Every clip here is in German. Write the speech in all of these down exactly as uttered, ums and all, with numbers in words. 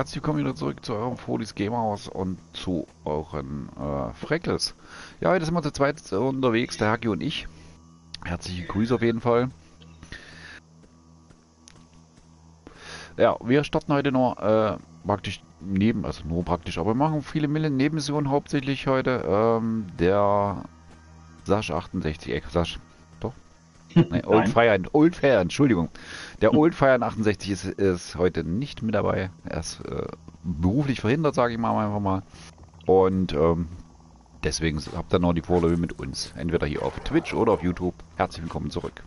herzlich willkommen wieder zurück zu eurem Frodis Gamehaus und zu euren äh, Freckles. Ja, heute sind wir zu zweit unterwegs, der Haki und ich. Herzliche Grüße auf jeden Fall. Ja, wir starten heute nur äh, praktisch neben, also nur praktisch, aber wir machen viele Millen Nebenmissionen hauptsächlich heute. Ähm, der Sasch achtundsechzig, äh, Sasch, doch? Nee, Old Fire, Old Fire, Entschuldigung. Der Old Fire achtundsechzig ist, ist heute nicht mit dabei. Er ist äh, beruflich verhindert, sage ich mal einfach mal. Und ähm, deswegen habt ihr noch die Vorlage mit uns. Entweder hier auf Twitch oder auf YouTube. Herzlich willkommen zurück.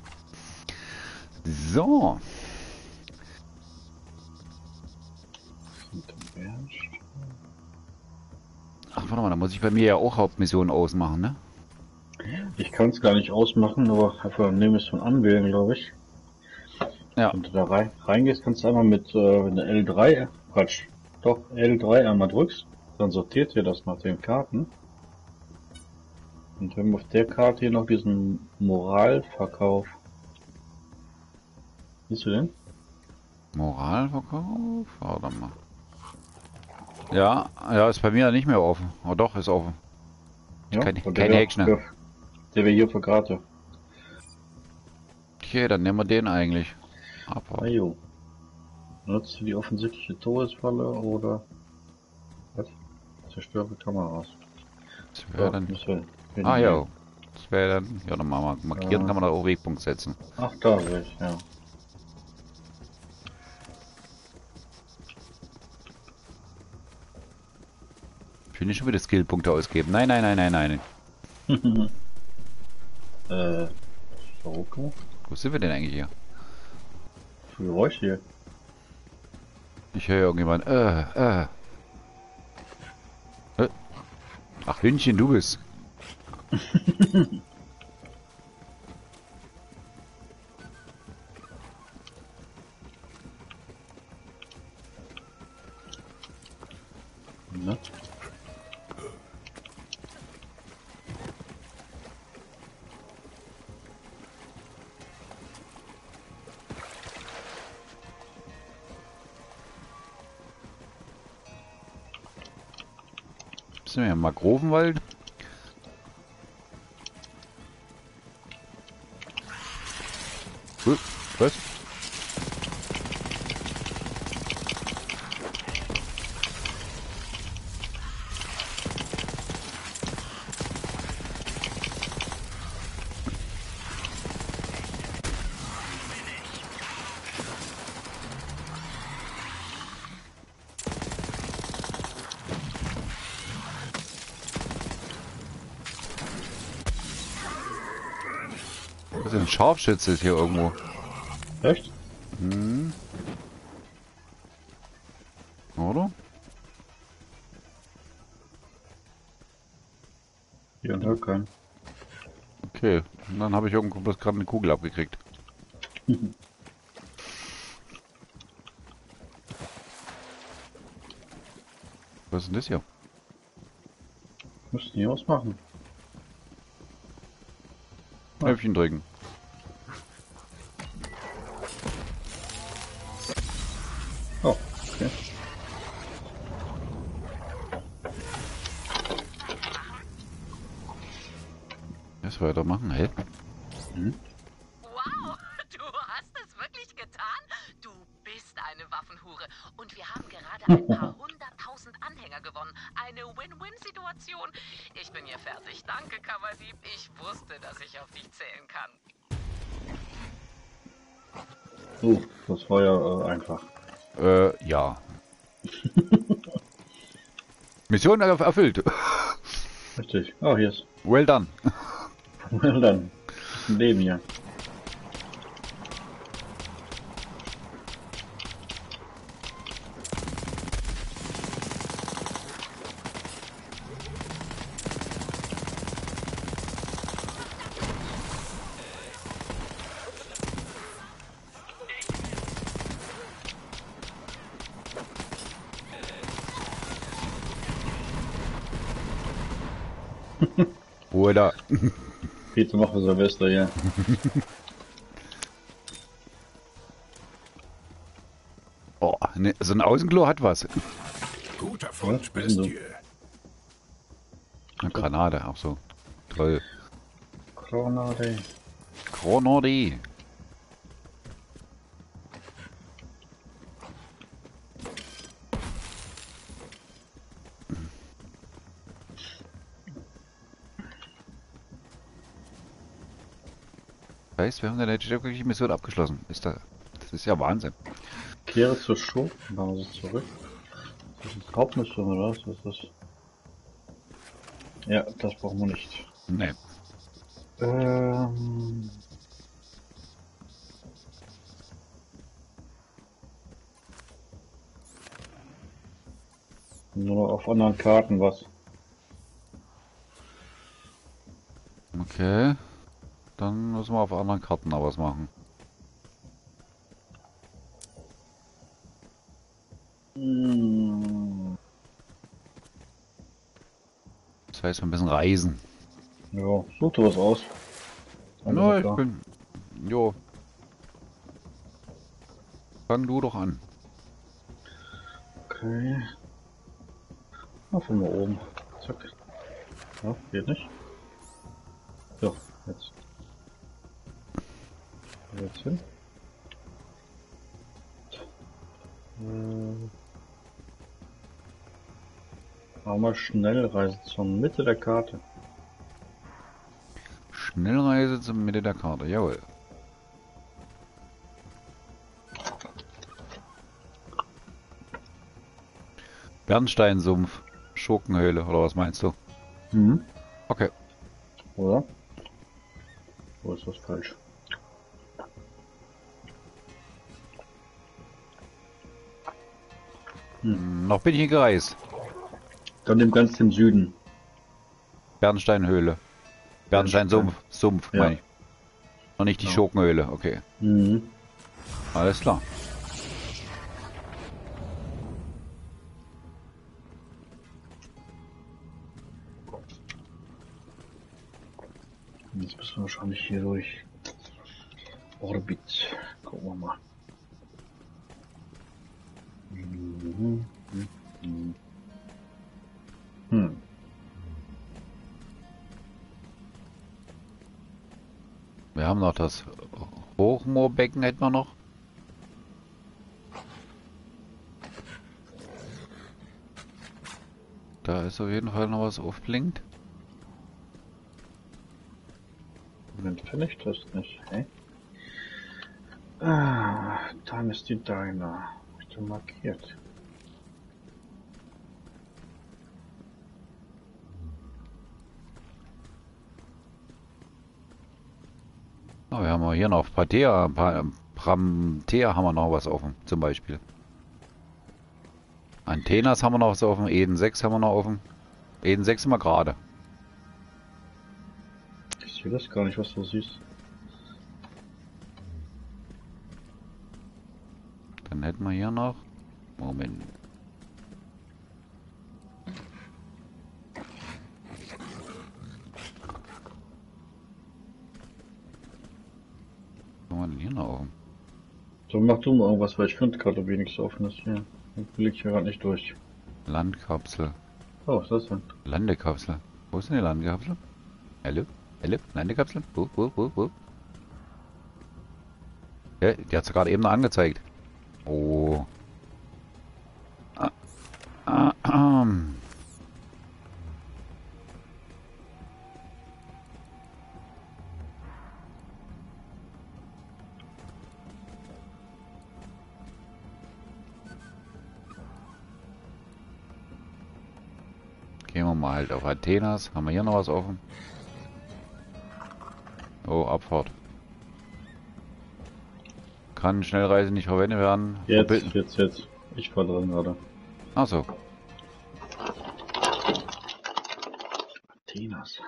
So. Ach, warte mal, da muss ich bei mir ja auch Hauptmissionen ausmachen, ne? Ich kann es gar nicht ausmachen, aber einfach Nebenmission anwählen, glaube ich. Ja. Wenn du da rein, reingehst, kannst du einmal mit äh, der L drei, Quatsch, doch L drei einmal drückst, dann sortiert ihr das nach den Karten. Und wir haben auf der Karte hier noch diesen Moralverkauf. Siehst du den? Moralverkauf? Warte mal. Ja, ja, ist bei mir nicht mehr offen. Oh doch, ist offen. Ja, keine der keine wär- Action. Der, der wäre hier auf der Karte. Okay, dann nehmen wir den eigentlich. Aber Ah jo. Nutzt du die offensichtliche Todesfalle oder was? Zerstöre Kameras. das wäre dann. müssen wir hin- Ah ja. Das wäre dann. Ja, dann machen wir. Markieren Ja. kann man da auch Wegpunkt setzen. Ach, da sehe ich, ja. Ich will nicht schon wieder Skillpunkte ausgeben. Nein, nein, nein, nein, nein. Äh, Schaukel? Wo sind wir denn eigentlich hier? Für Geräusch hier. Ich höre irgendjemand. Äh, äh. Äh. Ach, Hündchen, du bist. Ne? Sind wir im Magrovenwald? Uh, was? Was ist ein Scharfschütze ist hier irgendwo? Echt? Hm. Oder? Hier und da kein. Okay, und dann habe ich irgendwo bloß gerade eine Kugel abgekriegt. Was ist denn das hier? Müssten die ausmachen. Knöpfchen drücken. Oh, okay. Jetzt weitermachen, hä? Mhm. Wow, du hast es wirklich getan? Du bist eine Waffenhure. Und wir haben gerade ein paar hunderttausend Anhänger gewonnen. Eine Win-Win-Situation. Ich bin hier fertig. Danke, Kammerdieb. Ich wusste, dass ich auf dich zählen kann. Oh, das war ja äh, einfach. Äh, ja. Mission erf- erfüllt. Richtig. Oh, hier ist. Well done. Well dann. Ein Leben hier. Ruhe da. Pizza machen wir Silvester hier. Oh, Ne, so ein Außenklo hat was. Guter Ja, Fund, was ist denn Bestie. Eine Granate, auch so. Toll. Granate. Granate. Heißt, wir haben dann jetzt wirklich die Mission abgeschlossen. Ist da, das ist ja Wahnsinn. Kehre zur Schurkenbasis zurück. Das ist Hauptmission, oder? Was ist das? Ja, das brauchen wir nicht. Nee. Ähm. Nur auf anderen Karten was. Okay. Dann müssen wir auf anderen Karten noch was machen. Hm. Das heißt, wir müssen reisen. Ja, such dir was aus. Einfach Na, mal ich klar. bin... Jo. Fang du doch an. Okay. Na, von mal oben. Zack. Ja, geht nicht. So, jetzt. Jetzt hin. Äh, machen wir Schnellreise zur Mitte der Karte. Schnellreise zur Mitte der Karte. Jawohl. Bernsteinsumpf. Schurkenhöhle, oder was meinst du? Mhm. Okay. Oder? Wo ist das falsch? Noch bin ich nicht gereist. Dann dem ganz im Süden. Bernsteinhöhle. Bernsteinsumpf. Sumpf, Ja. meine ich. Noch nicht die Ja. Schurkenhöhle. Okay. Mhm. Alles klar. Jetzt müssen wir wahrscheinlich hier durch Orbit. Gucken wir mal. Mhm. Mhm. Hm. Wir haben noch das Hochmoorbecken, hätten wir noch. Da ist auf jeden Fall noch was aufblinkt. Moment, finde ich das nicht. Hä? Ah, dann ist die Diner. Hab ich denn markiert? Oh, wir haben hier noch Patea, pa Pramtea haben wir noch was offen, zum Beispiel. Antenas haben wir noch was offen, Eden sechs haben wir noch offen. Eden sechs sind wir gerade. Ich sehe das gar nicht, was du siehst. Dann hätten wir hier noch... Moment. Was haben wir denn hier noch offen? So, mach du mal irgendwas, weil ich finde gerade wenigstens offen ist hier. Ich blick hier gerade nicht durch. Landkapsel. Oh, was ist das denn? Landekapsel. Wo ist denn die Landekapsel? Hallo? Hallo? Landekapsel? Wo, wo, wo, wo? Ja, die hat es gerade eben noch angezeigt. Oh. Ah, ah, ah. Gehen wir mal halt auf Athenas. Haben wir hier noch was offen? Oh, Abfahrt. Kann Schnellreise nicht verwendet werden. Jetzt, Verbinden. jetzt, jetzt. Ich fahr dran gerade. Achso. Tinas.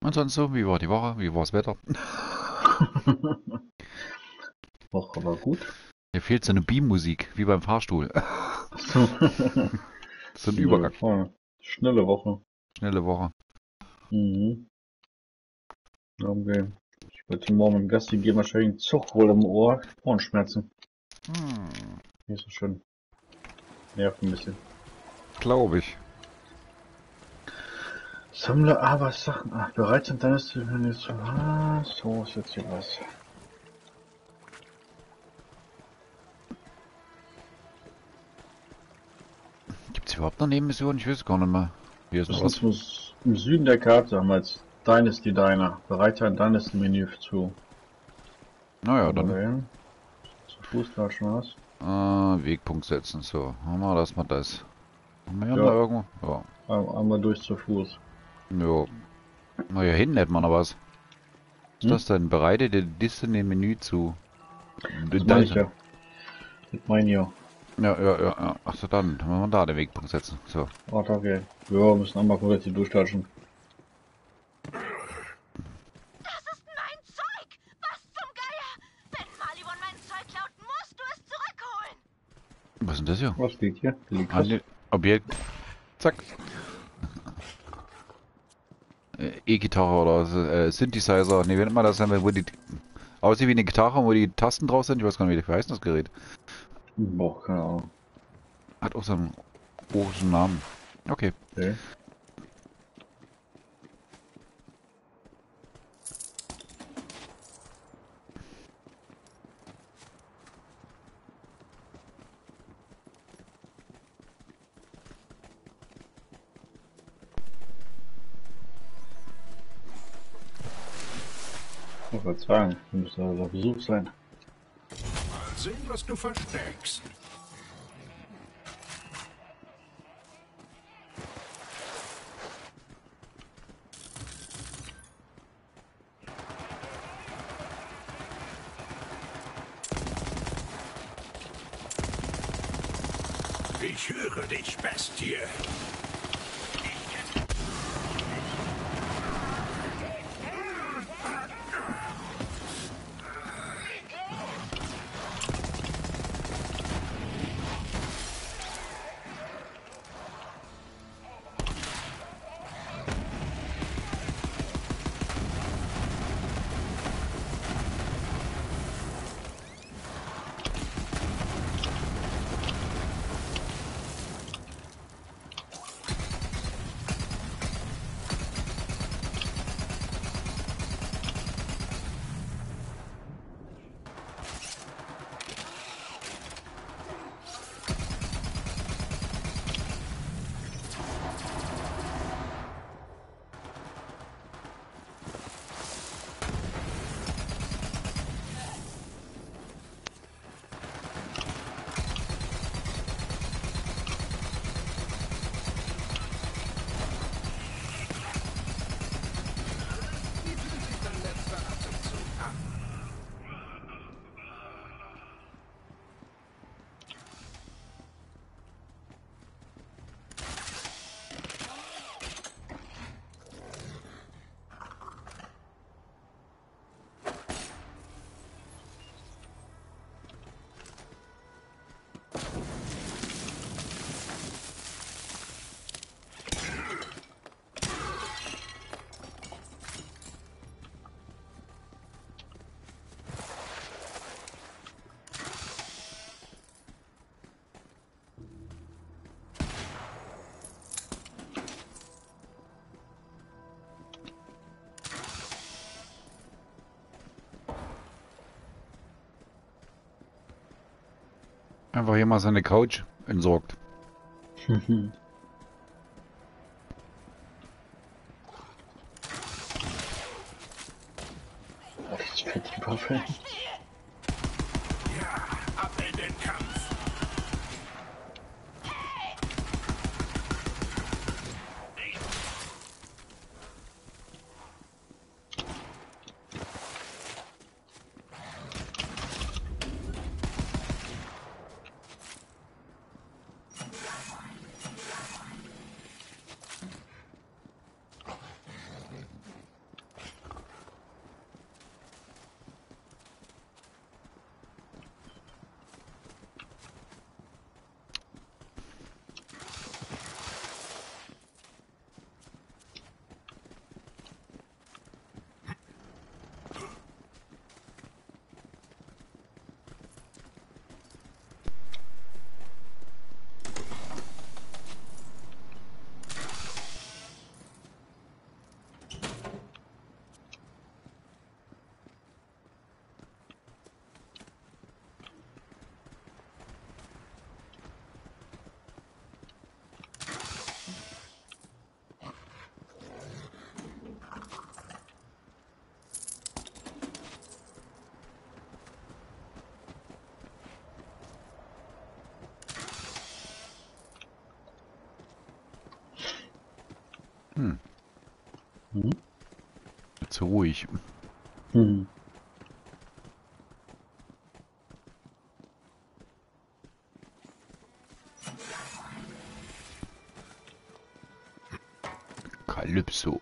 Und sonst so, wie war die Woche? Wie war das Wetter? Woche war gut. Mir fehlt so eine Beam-Musik, wie beim Fahrstuhl. So. So ein Übergang. Voll. Schnelle Woche. Schnelle Woche. Mhm. Okay. Ich werde morgen mit dem Gassi gehen, wahrscheinlich einen Zug wohl im Ohr. Ohrenschmerzen. Hm, Nicht so schön. Nervt ein bisschen. Glaube ich. Sammle aber Sachen. Ach, bereit sind, dann ist wenn jetzt so. Ah, so ist jetzt hier was. Gibt es überhaupt noch Nebenmissionen? Ich weiß gar nicht mehr. Hier ist Das noch ist was. im Süden der Karte, haben wir jetzt Dynasty Diner. Bereite ein Dynasty Menü zu. Naja, Aber dann dahin. Zu Fuß da schon was. äh, Wegpunkt setzen. So, haben wir das mal das. Haben wir hier Ja. noch irgendwo? Ja. Ein- Einmal durch zu Fuß. Jo. Na, hier hinten hätten wir noch was. Was ist Hm? das denn? Bereite die Liste in dem Menü zu. Das Da meine ist ich ja. Das meine ich ja. Ja, ja, ja, ja. Achso, dann wollen wir da den Wegpunkt setzen. So. Oh, okay. Ja, müssen einmal komplett hier durchtatschen. Das ist mein Zeug! Was zum Geier? Wenn Malibon mein Zeug klaut, musst du es zurückholen! Was ist denn das hier? Was liegt hier? Hier liegt Ah, was. ne, Objekt. Zack. Äh, E-Gitarre oder so, äh, Synthesizer. Ne, wie nennt man das denn, wo die. Aussieht wie eine Gitarre, wo die Tasten drauf sind. Ich weiß gar nicht, wie heißt das Gerät. Boah, keine Ahnung. Hat auch so einen orischen Namen. Okay. Okay. Ich wollte sagen, müsste also auf Besuch sein. Mal sehen, was du versteckst. Ich höre dich, Bestie. Einfach hier mal seine Couch entsorgt. Das ist fett die Waffe. Ja, ab in den Kampf. Hm, Mhm. zu ruhig. Mhm. Kalypso.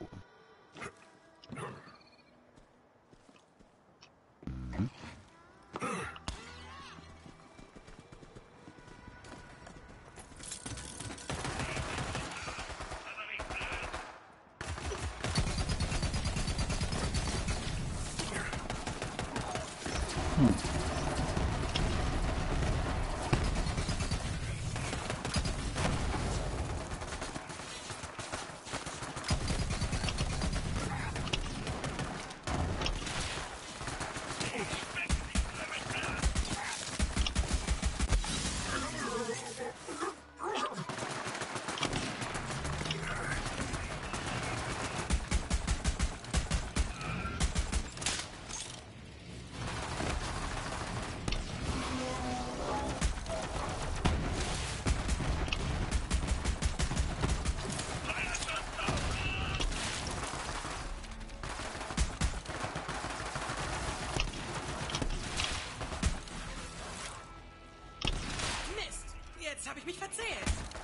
Mist! Jetzt habe ich mich verzählt.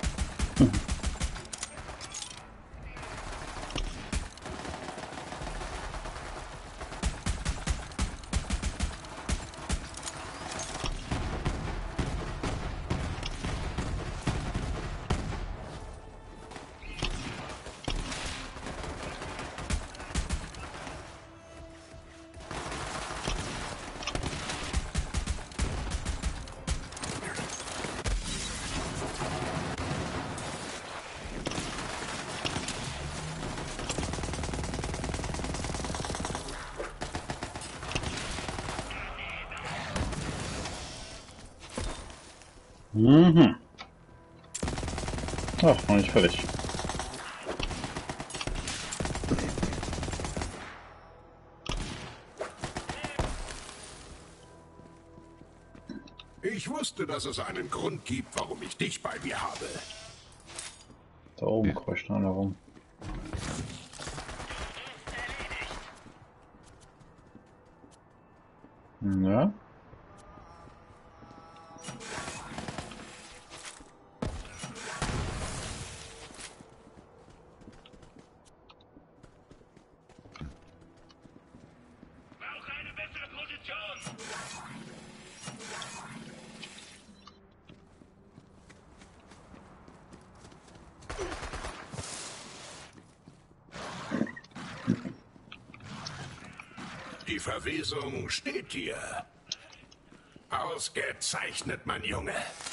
Mhm. Ach, noch nicht fertig. Ich wusste, dass es einen Grund gibt, warum ich dich bei mir habe. Da oben Ja. kreuscht einer rum. Ja. Die Verwesung steht hier. Ausgezeichnet, mein Junge.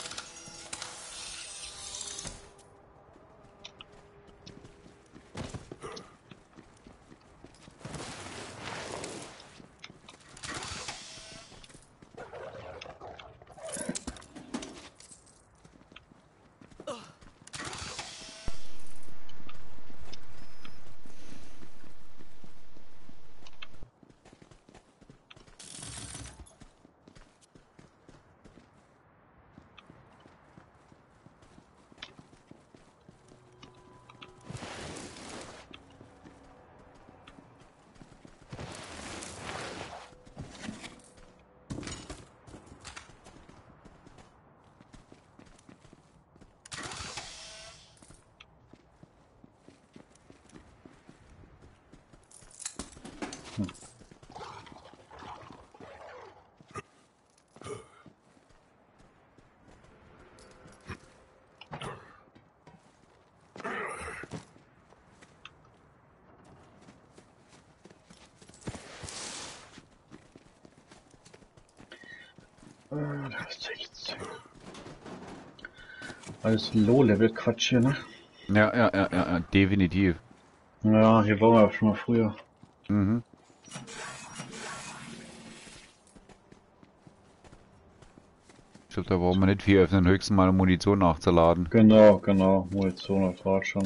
Äh, das ist echt alles Low-Level-Quatsch hier, ne? Ja, ja, ja, ja, ja, definitiv. Ja, hier waren wir auch schon mal früher. Mhm. Ich glaube, da brauchen wir nicht viel öffnen, höchstens mal Munition nachzuladen. Genau, genau. Munition auf Rad schon.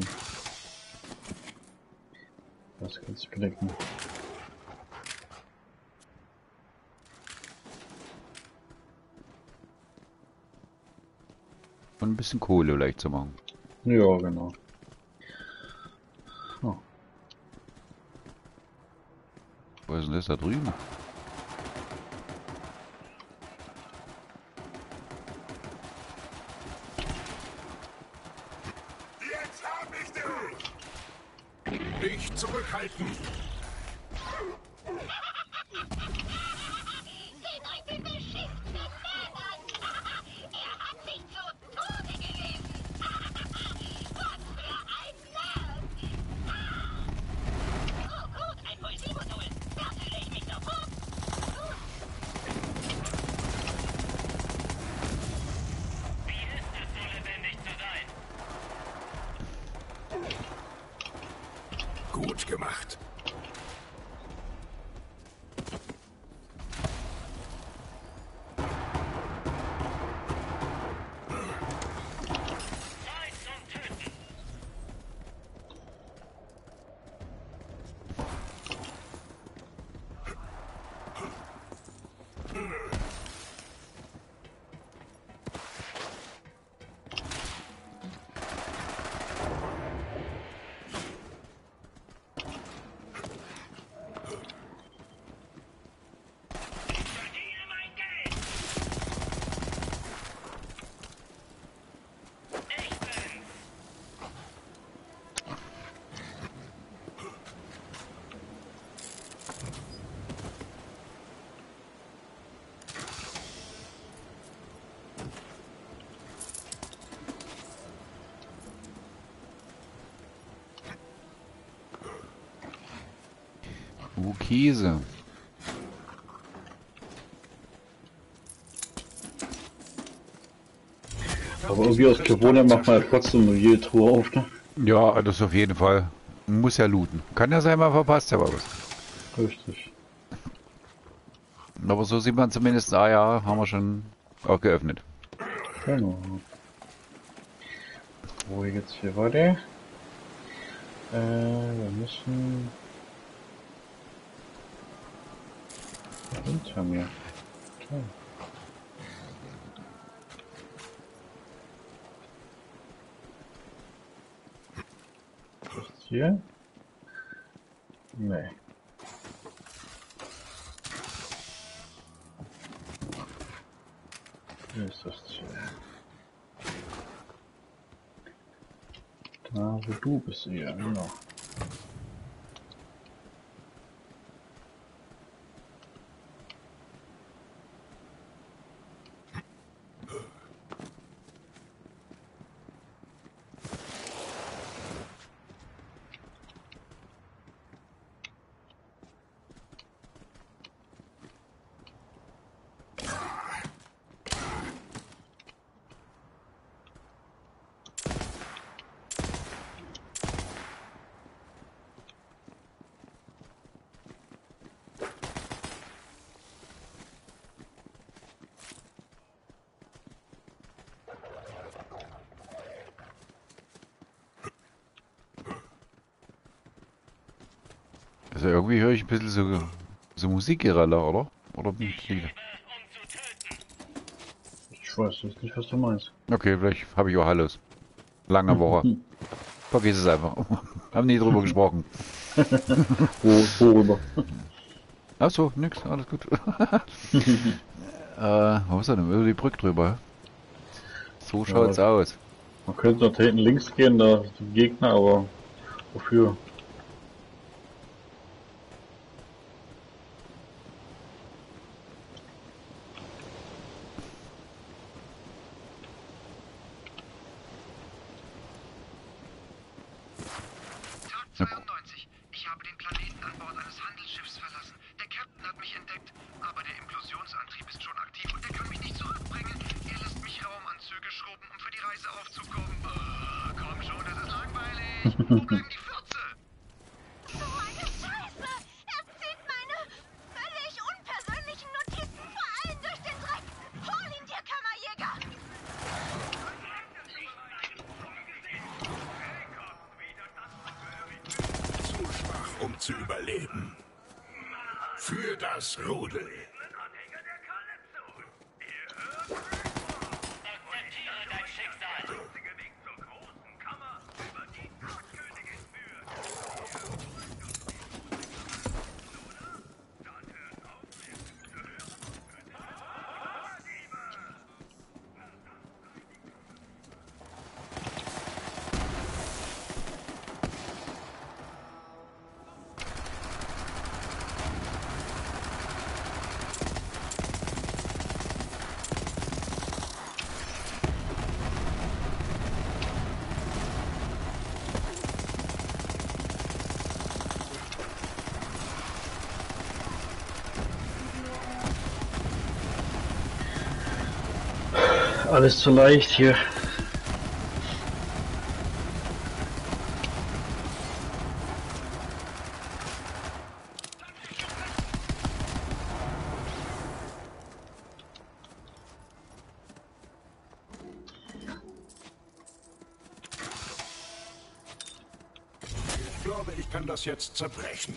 Das kannst du knicken. Und ein bisschen Kohle vielleicht zu machen. Ja, genau. Wo ist denn das da drüben? Jetzt hab ich dich! Nicht zurückhalten! Seht euch den beschissenen Mann an! Er hat mich zu Tode gerieben! Was für ein Nerv! Oh gut, ein Pulsiermodul! Da fühle ich mich sofort! Wie ist es, so lebendig zu sein? Gut gemacht. Zeit zum Töten! Ich verdiene mein Geld! Ich bin's! Uh, Käse. Aber irgendwie aus Gewohnheit macht man ja trotzdem nur jede Truhe auf, ne? Ja, das auf jeden Fall. Muss ja looten. Kann ja sein, mal verpasst aber was. Richtig. Aber so sieht man zumindest, ah ja, haben wir schon auch geöffnet. Genau. Wo jetzt hier war der? Äh, wir müssen... Hinter mir. Toll. Ist hier? Nee. Hier ist das Ziel. Da, wo du bist, ja, genau. Also irgendwie höre ich ein bisschen so, so Musikgeraller, oder? Oder bin ich liege? Ich weiß jetzt nicht, was du meinst. Okay, vielleicht habe ich auch alles. Lange Woche. Vergiss es einfach. Haben nie drüber gesprochen. Wo, worüber? Achso, nix, alles gut. äh, wo ist er denn? Über die Brücke drüber. So schaut's Ja. aus. Man könnte nach hinten links gehen, da ist die Gegner, aber wofür? Tag zweiundneunzig. Ich habe den Planeten an Bord eines Handelsschiffs verlassen. Der Captain hat mich entdeckt, aber der Implosionsantrieb ist schon aktiv und er kann mich nicht zurückbringen. Er lässt mich Raumanzüge schrubben, um für die Reise aufzukommen. Äh, komm schon, das ist langweilig. Wo bleiben die Fürze? Meine Scheiße! Er zieht meine völlig unpersönlichen Notizen vor allem durch den Dreck! Hol ihn dir, Kammerjäger! Zu schwach, um zu überleben. Für das Rudel. Akzeptiere dein Schicksal! alles zu leicht hier. Ich glaube, ich kann das jetzt zerbrechen.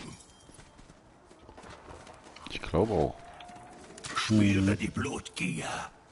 Ich glaube auch. Spüre die Blutgier.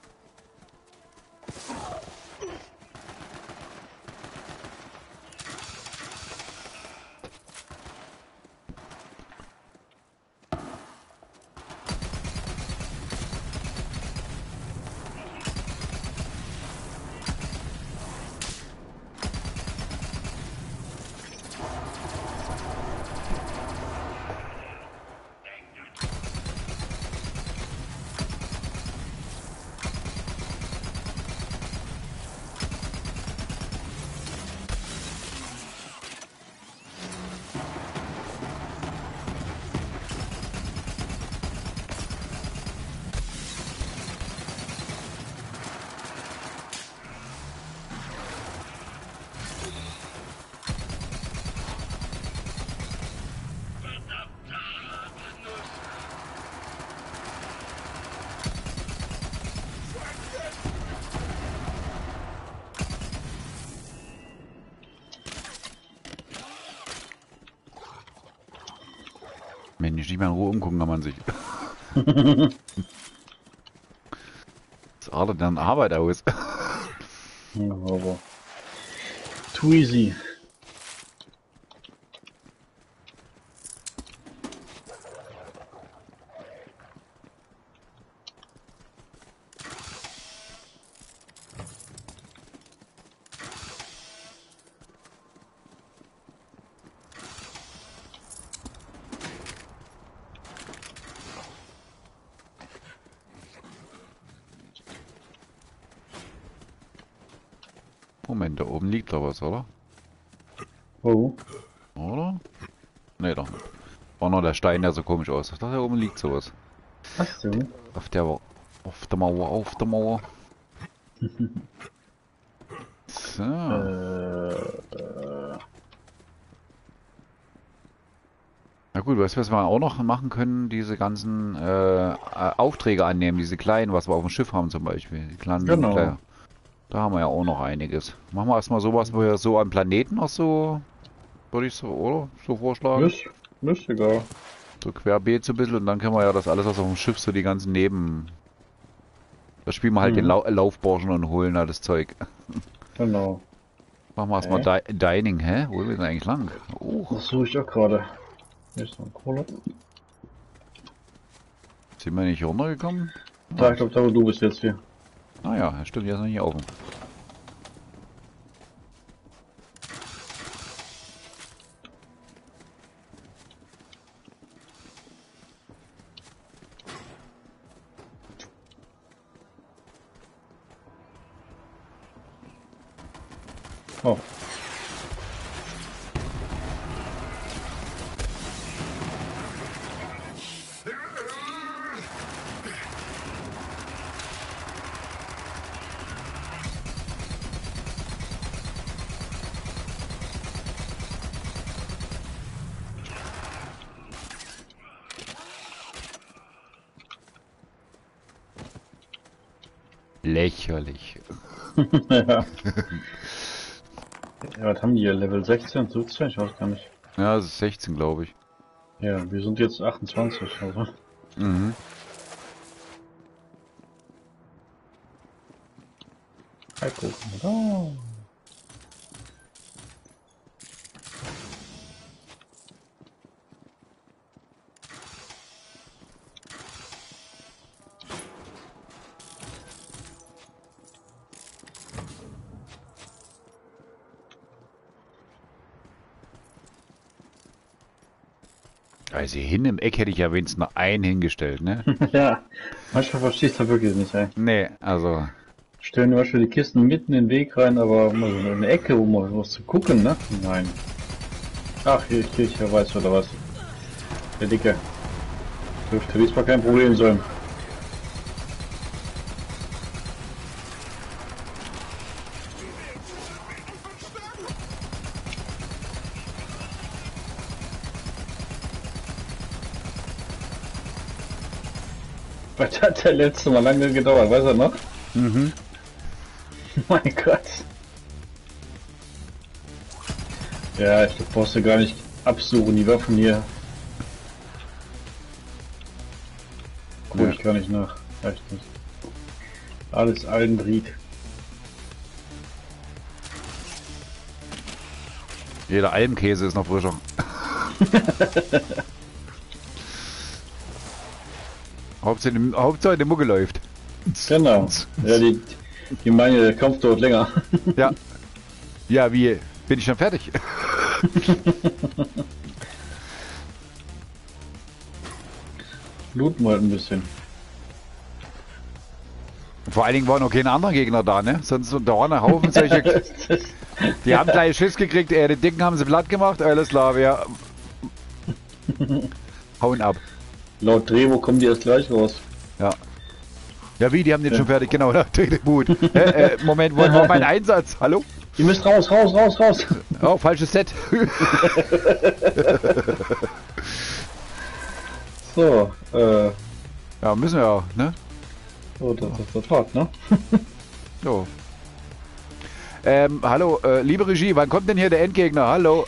Mensch, nicht mehr in Ruhe umgucken kann man sich. Das artet dann Arbeit aus. Ja, aber too easy. Moment, da oben liegt da was, oder? Oh. Oder? Ne, doch nicht. War nur der Stein, der so komisch aussah. Ich dachte, da oben liegt sowas. Ach so. Auf der, auf der Mauer, auf der Mauer. So. Äh, äh, Na gut, weißt du, was wir auch noch machen können? Diese ganzen äh, Aufträge annehmen, diese kleinen, was wir auf dem Schiff haben zum Beispiel. Die kleinen Genau. Kleine. Da haben wir ja auch noch einiges. Machen wir erstmal sowas, wo wir so am Planeten noch so, würde ich so, oder? So vorschlagen. ist, ist egal. So querbeet so ein bisschen und dann können wir ja das alles, was auf dem Schiff, so die ganzen Neben... Da spielen wir halt Mhm. den Lau Laufborschen und holen da das Zeug. Genau. Machen wir erstmal Hä? Di Dining, hä? Wo ist denn eigentlich lang? Oh, Das suche ich auch gerade. Hier ist noch ein Kohle. sind wir nicht runtergekommen? Da, ich glaube, da wo du bist jetzt hier. Ah ja, stimmt, jetzt noch nicht offen. Oh. Lächerlich. ja. Ja, was haben die hier? Level sechzehn, siebzehn? Ich weiß gar nicht. Ja, das ist sechzehn, glaube ich. Ja, wir sind jetzt achtundzwanzig, also. Mhm. Halt gucken. Oh. Also hin im Eck hätte ich ja wenigstens noch einen hingestellt, ne? ja, manchmal verstehe ich das wirklich nicht, ey. Nee, also... Stellen zum Beispiel die Kisten mitten in den Weg rein, aber immer so in eine Ecke, um mal was zu gucken, ne? Nein. Ach, hier, hier, hier weiß oder was. Der Dicke. Dürfte diesmal kein Problem sein. Was hat der letzte Mal lange gedauert, weiß er noch? Mhm. Mein Gott. Ja, ich brauchst du gar nicht absuchen, die Waffen hier. Guck Ja. ich gar nicht nach. Echt nicht. Alles Allenbriet. Jeder Almkäse ist noch frischer. Hauptsache, die- Hauptsache die Mucke läuft. Genau. Ja, die, die meinen, der Kampf dauert länger. Ja. Ja, wie? Bin ich schon fertig? Looten wir halt ein bisschen. Vor allen Dingen waren noch keine anderen Gegner da, ne? Sonst da waren ein Haufen solche. Die haben gleich Schiss gekriegt, ey, den Dicken haben sie platt gemacht, alles klar, wir hauen ab. Laut Drehbuch kommen die erst gleich raus. Ja. Ja, wie, die haben den schon fertig, genau, da der Mut. äh, äh, Moment, wo war mein Einsatz? Hallo? Ihr müsst raus, raus, raus, raus. Oh, falsches Set. So, äh, Ja, müssen wir ja, ne? so, das ist das hart, ne? So. Ähm, hallo, äh, liebe Regie, wann kommt denn hier der Endgegner? Hallo?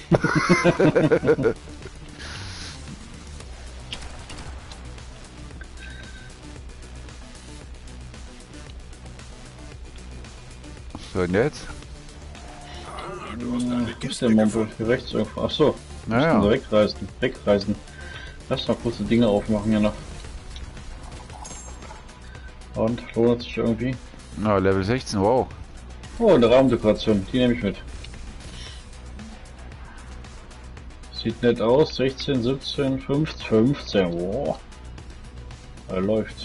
So, und jetzt? Du hast eine Wo ist Kiste der Mompel? gefunden. Hier rechts irgendwo. Achso, müssen Naja. wir wegreisen. Wegreisen. Lass mal kurz die Dinge aufmachen hier noch. Und lohnt sich irgendwie. Na, Level sechzehn, wow. Oh, eine Rahmendekoration, die nehme ich mit. Sieht nett aus. sechzehn, siebzehn, fünfzehn, fünfzehn. Wow. Er läuft.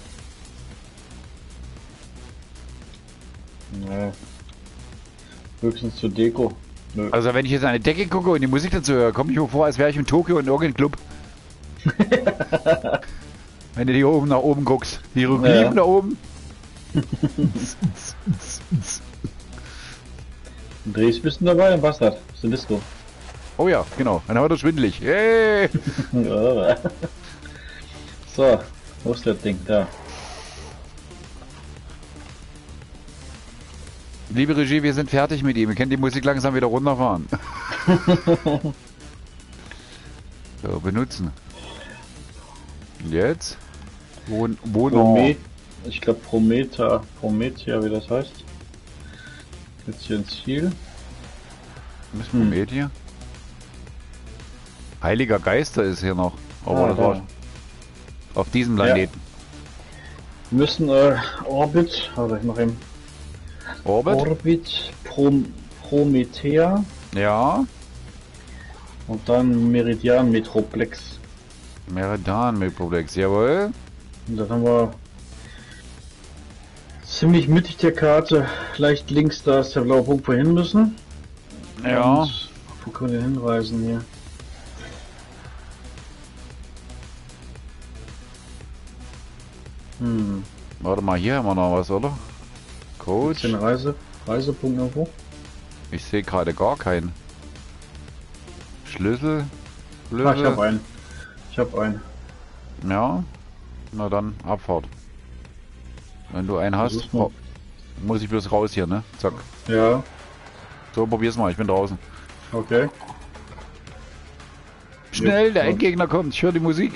Naja. Höchstens zur Deko. Nö. Also wenn ich jetzt an die Decke gucke und die Musik dazu höre, komme ich mir vor, als wäre ich in Tokio in irgendeinem Club. Wenn du hier oben nach oben guckst. Die Hieroglyphen Ja. da oben. Dreh ist ein bisschen dabei, ein Bastard. Das ist ein Disco. Oh ja, genau. Dann haben wir das schwindelig. Yay! So, wo ist das Ding? Da. Liebe Regie, wir sind fertig mit ihm. Wir können die Musik langsam wieder runterfahren. So, benutzen. Und jetzt? Wo, wo Promet, ich glaube Prometa, Promethea, wie das heißt. Jetzt hier ins Ziel. Müssen wir mit hier? Heiliger Geister ist hier noch. Aber Ah, das da. war auf diesem Planeten. Wir müssen äh, Orbit, also ich mache eben Orbit? Orbit Prom, Promethea Ja. und dann Meridian Metroplex. Meridian Metroplex, jawohl. Und dann haben wir ziemlich mittig der Karte, leicht links, da ist der blaue Punkt, wo wir hin müssen. Ja. Und wo können wir hinreisen hier? Hm. Warte mal, hier haben wir noch was, oder? Coach? Den Reise, Reisepunkt irgendwo? Ich sehe gerade gar keinen. Schlüssel? Schlüssel? Ah, ich habe einen. Ich habe einen. Ja. Na dann, Abfahrt. Wenn du einen hast, Versuch's mal. ra- muss ich bloß raus hier, ne? Zack. Ja, So, probier's mal, ich bin draußen. okay. Schnell, der Ja. Endgegner kommt, ich höre die Musik.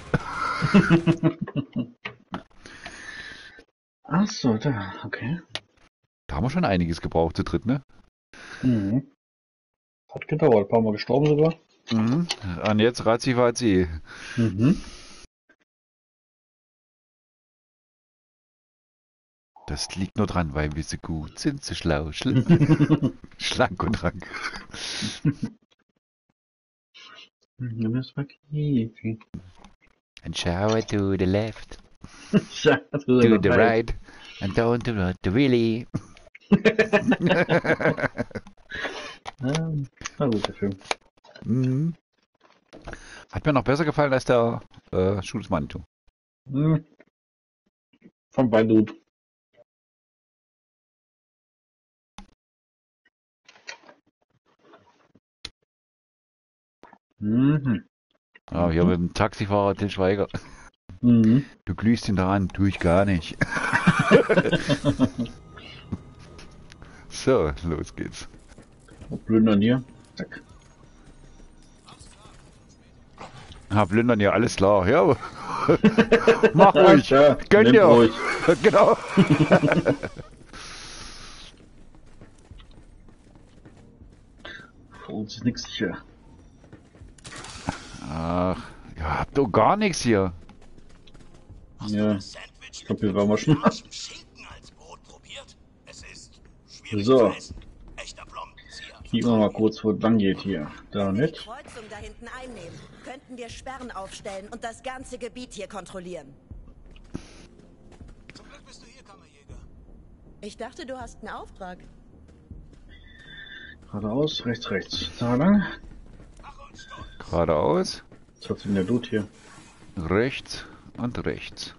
Ach so, da, okay. Da haben wir schon einiges gebraucht zu dritt, ne? Mhm. Hat gedauert, ein paar Mal gestorben sogar. Mhm. Und jetzt Razzi Fazzi. Mhm. Das liegt nur dran, weil wir so gut sind, so schlau, schl schlank und rank. Ja, das war Kiefi. And shower to the left, Schade, to the right, and don't do not the really. Ja, na gut, der Film. Mhm. Hat mir noch besser gefallen als der äh, Schulzmann. Hm. Von beiden gut. Mhm. Ja, hier mit dem Taxifahrer Til Schweiger. Mhm. Du glühst ihn daran, tue ich gar nicht. So, los geht's. Plündern hier. Zack. Hab Blindern ja, alles klar. Ja, mach ruhig. Ja, Gönn nimm dir. ruhig. Genau. Für uns ist nichts sicher. Ach, ja, habt ihr gar nichts hier. Ja, ich glaube, hier waren wir schon mal. Schinken als Brot probiert? Es ist So. essen. Echter Plombenzieher. Gucken wir mal kurz, wo es lang geht hier. Da Die nicht. Kreuzung da hinten einnehmen, könnten wir Sperren aufstellen und das ganze Gebiet hier kontrollieren. Zum Glück bist du hier, Kammerjäger. Ich dachte, du hast einen Auftrag. Geradeaus, rechts, rechts. Da lang. Geradeaus, Was hat denn der Dude hier? rechts und rechts.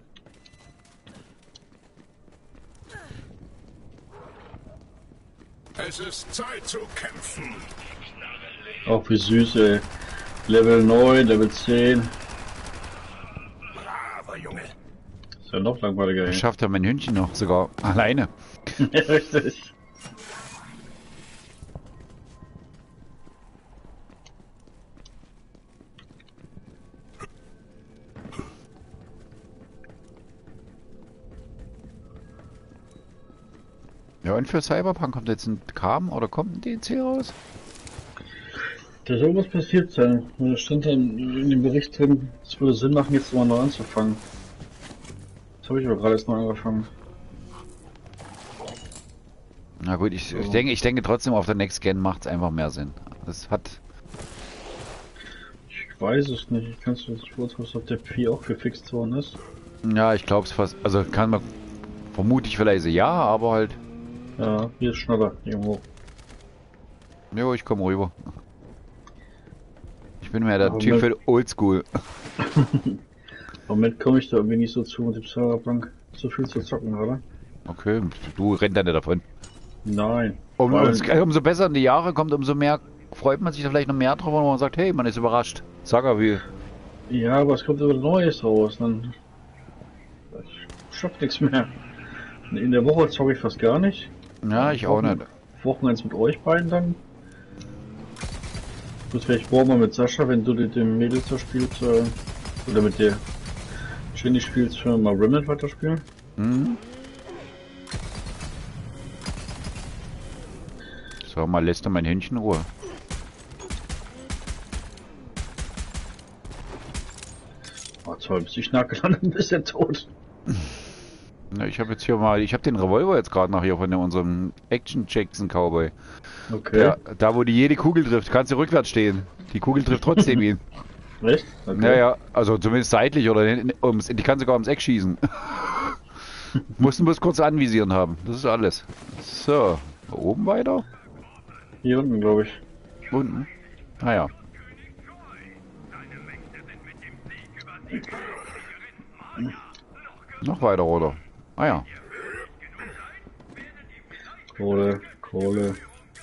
Es ist Zeit zu kämpfen. Auch wie süß, ey. Level neun, Level zehn. Braver Junge. Ist ja noch langweiliger Das hier. schafft ja mein Hündchen noch sogar alleine. Ja, richtig. Ja, und für Cyberpunk kommt jetzt ein Kam oder kommt ein D L C raus? Da soll was passiert sein. Da stand dann in dem Bericht drin, es würde Sinn machen, jetzt mal neu anzufangen. Das habe ich aber gerade erst neu angefangen. Na gut, ich, ich So. denke, ich denke trotzdem auf der Next Gen macht es einfach mehr Sinn. Das hat. Ich weiß es nicht. Ich kann es nicht beurteilen, ob der vier auch gefixt worden ist. Ja, ich glaube es fast. Also kann man. Vermute ich vielleicht ja, aber halt. Ja, hier ist schneller irgendwo. Jo, ich komme rüber. Ich bin mehr der Aber Typ mit- für Oldschool. Im Moment komme ich da irgendwie nicht so zu, mit dem Cyberpunk so viel zu zocken, oder? Okay, du rennt dann nicht davon. Nein. Um, Vor allem- umso, umso besser in die Jahre kommt, umso mehr freut man sich da vielleicht noch mehr drauf, wenn man sagt, hey, man ist überrascht. Sag er wie. Ja, aber es kommt immer Neues raus. Dann. Ich schaff nichts mehr. In der Woche zocke ich fast gar nicht. Ja, ich auch nicht. Wochenends mit euch beiden dann. Gut, vielleicht brauchen wir mit Sascha, wenn du mit dem Mädel so spielst, äh, oder mit der Jenny spielst, für mal Remnant weiterspielen. Hm? So, mal lässt du mein Händchen in Ruhe. Oh toll, bist du nachgeladen, ein bisschen tot. Na, ich habe jetzt hier mal, ich habe den Revolver jetzt gerade noch hier von dem, unserem Action Jackson Cowboy. Okay. Ja, da wo die jede Kugel trifft, kannst du rückwärts stehen. Die Kugel trifft trotzdem ihn. Echt? Okay. Naja, also zumindest seitlich oder in- ums, die kann sogar ums Eck schießen. Mussten bloß kurz anvisieren haben. Das ist alles. So, oben weiter? Hier unten, glaube ich. Unten? Ah ja. Noch weiter, oder? Ah ja. Kohle, Kohle.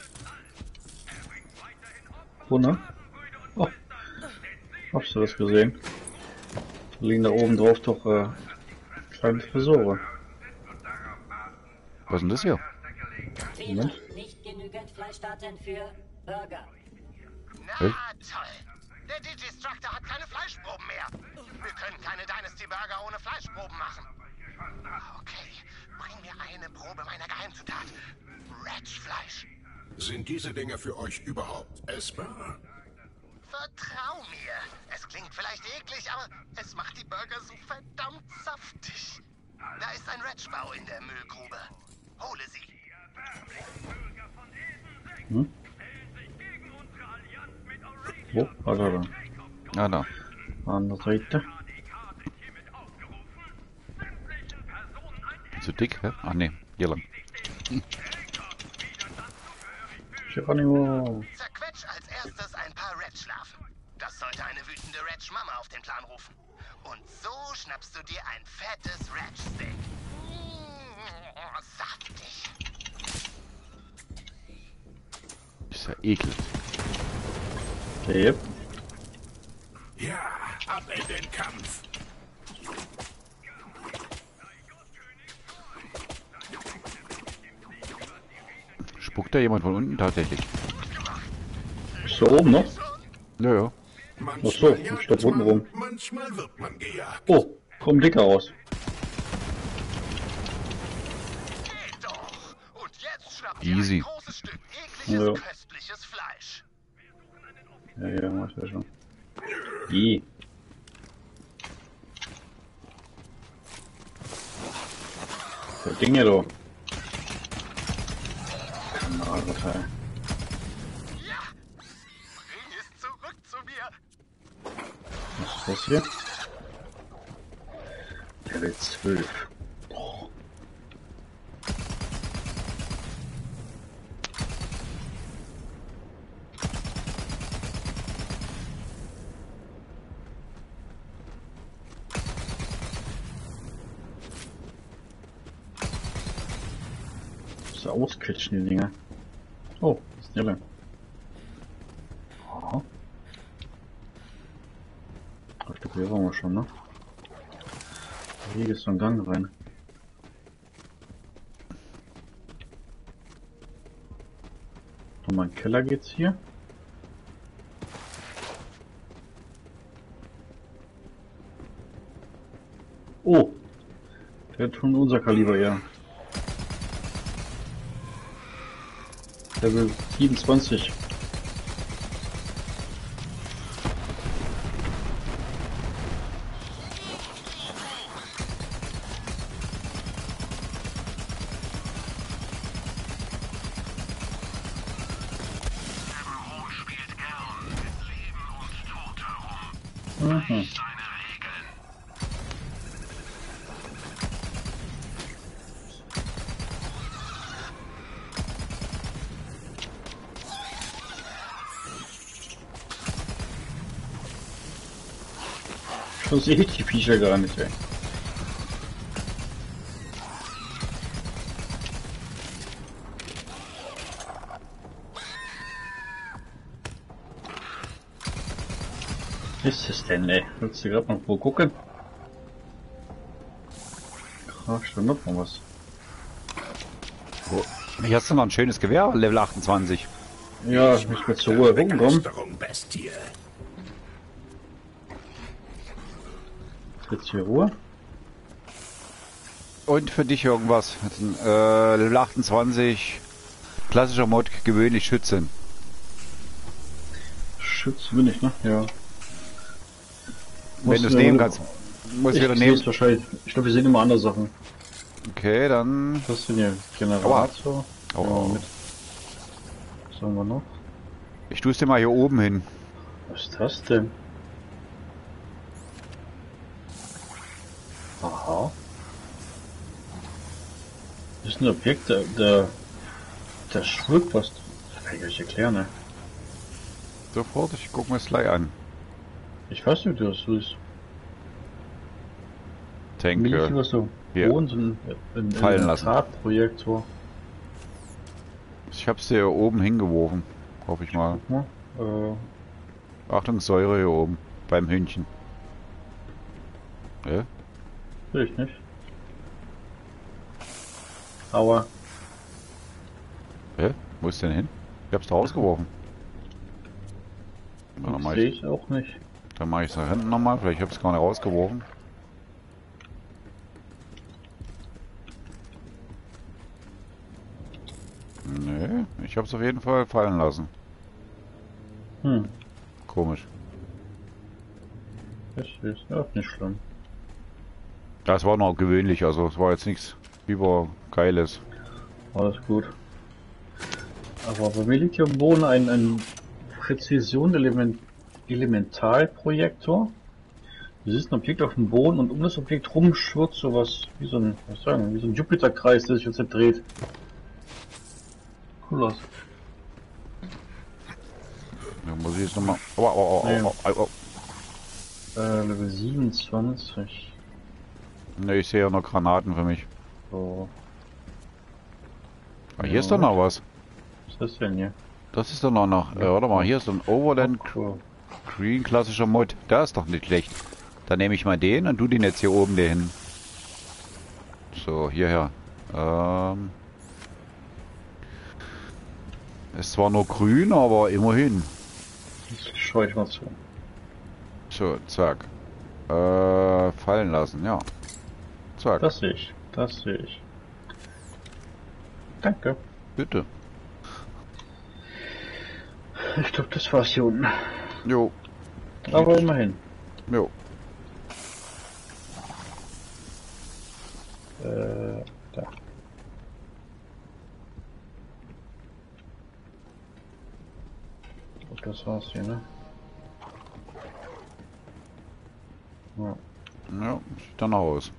Wo, ne? Oh. Hast du das gesehen? Da liegen da oben drauf doch äh, kleine Tresore. Was ist denn das hier? Moment. Nicht genügend Fleischdaten für Burger. Na Hey. toll. Der Digistructor hat keine Fleischproben mehr. Wir können keine Dynasty Burger ohne Fleischproben machen. Okay, bring mir eine Probe meiner Geheimzutat. Ratchfleisch. Sind diese Dinge für euch überhaupt essbar? Vertrau mir. Es klingt vielleicht eklig, aber es macht die Burger so verdammt saftig. Da ist ein Ratchbau in der Müllgrube. Hole sie. Hm? Wo? Ah, da, da. Ah, da. Andere Seite. Zu dick, hä? Ach nee, hier lang. Geronimo. Zerquetsch als erstes ein paar Ratch-Larven. Das sollte eine wütende Ratch-Mama auf den Plan rufen. Und so schnappst du dir ein fettes Ratch-Steak. Mmh, saftig. Ist ja eklig. Yep. Ja, ab in den Kampf. Spuckt da jemand von unten tatsächlich? Ist da oben noch? Ja, ja. Ach so, ich steht unten rum. Manchmal wird man gejagt. Oh, komm dicker raus. Geht doch! Und jetzt schnappt Easy. ihr ein großes Stück ekliges, Ja. köstliches Fleisch. Ja, ja, mach ich ja schon. I. Der Ding hier, du. Kanaldatei. Ja! Bring es zurück zu mir! Was ist das hier? Level zwölf. Boah. So ausquetschen die Dinger. Oh, das ist ja lang. Aha. Ich glaube, hier waren wir schon, ne? Hier ist so ein Gang rein. Nochmal in den Keller geht's hier. Oh! Der hat schon unser Kaliber, ja. Level siebenundzwanzig. spielt gern mit Leben und Tod herum. Mhm. Seine Regeln. Schon sehe ich die Viecher gar nicht, ey. Was ist das denn, ey? Willst du gerade mal wo gucken? Ach, schon noch mal was. Hier hast du noch ein schönes Gewehr, Level achtundzwanzig. Ja, ich muss mal zur Ruhe rumkommen. Begeisterung, Bestie. Jetzt hier Ruhe. Und für dich irgendwas. Äh, Level achtundzwanzig, klassischer Mod, gewöhnlich Schützen. Schütz bin ich, ne? Ja. Wenn du es nehmen kannst, musst du Ich wieder sehe nehmen. es wahrscheinlich. Ich glaube, wir sehen immer andere Sachen. Okay, dann. Was ist denn hier? Generator? Oh. Ja, mit. Was haben wir noch? Ich tue es dir mal hier oben hin. Was ist das denn? Aha. Das ist ein Objekt, der, der, der schwirrt was. Das kann ich euch erklären, ne? Sofort, ich guck mir es gleich an. Ich weiß nicht, wie das so ist. Tank, Wie äh, was so hier. Boden, so ein, ein, Fallen ein lassen. Drahtprojektor. ich hab's dir hier oben hingeworfen. Hoffe ich mal. Ja, äh, Achtung, Säure hier oben. Beim Hühnchen. Ja? will ich nicht. Aber Ja? Wo ist denn hin? Ich hab's da rausgeworfen. Ja, dann mach sehe ich, ich auch nicht. dann mach ich's da hinten nochmal. Vielleicht hab's gar nicht rausgeworfen. Nee, ich hab's auf jeden Fall fallen lassen. Hm, Komisch. das ist ja nicht schlimm. Das war noch gewöhnlich, also es war jetzt nichts übergeiles. Alles gut. Aber bei mir liegt hier am Boden ein, ein Präzision-Elementalprojektor. Du siehst ein Objekt auf dem Boden und um das Objekt rum schwirrt sowas wie so ein, was sagen, wie so ein Jupiterkreis, der sich jetzt dreht. Cool aus. Da muss ich jetzt nochmal. Oh, oh, oh, Ja. oh, oh, oh. Äh, Level siebenundzwanzig. Ne, ich sehe ja noch Granaten für mich. So. Ah, hier ist doch noch was. Was ist das denn hier? Das ist doch noch noch. Äh, warte mal, hier ist so ein Overland Cool. Green klassischer Mod. Der ist doch nicht schlecht. Dann nehme ich mal den und du den jetzt hier oben dahin. So, hierher. Ähm. Ist zwar nur grün, aber immerhin. Das schaue ich mal zu. So, zack. Äh, fallen lassen, ja. Zack. Das sehe ich. Das sehe ich. Danke. Bitte. Ich glaube, das war's hier unten. Jo. Aber immerhin. Jo. Äh, da. Und das war's hier, ne? Ja. Ja, sieht dann aus.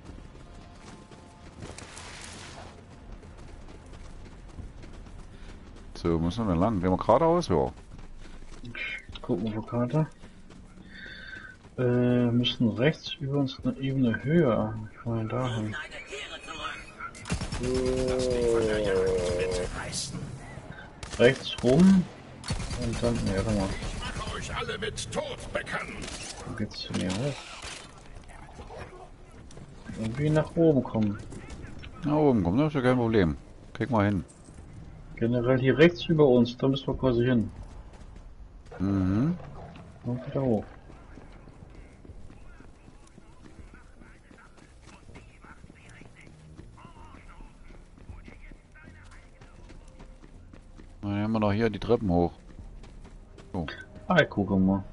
So, müssen wir denn lang? Gehen wir geradeaus? Ja. Gucken wir auf die Karte. Äh, müssen rechts über uns eine Ebene höher. Ich meine dahin. Rechts rum. Und dann, ne, warte mal. Mache euch alle mit Tod bekannt. Wo geht's zu mir hoch? Irgendwie nach oben kommen. Na oben kommt, das ist ja kein Problem. Krieg mal hin. Generell hier rechts über uns, da müssen wir quasi hin. Mhm. Und wieder hoch. Dann haben wir noch hier die Treppen hoch. So. Ah, ich gucke mal.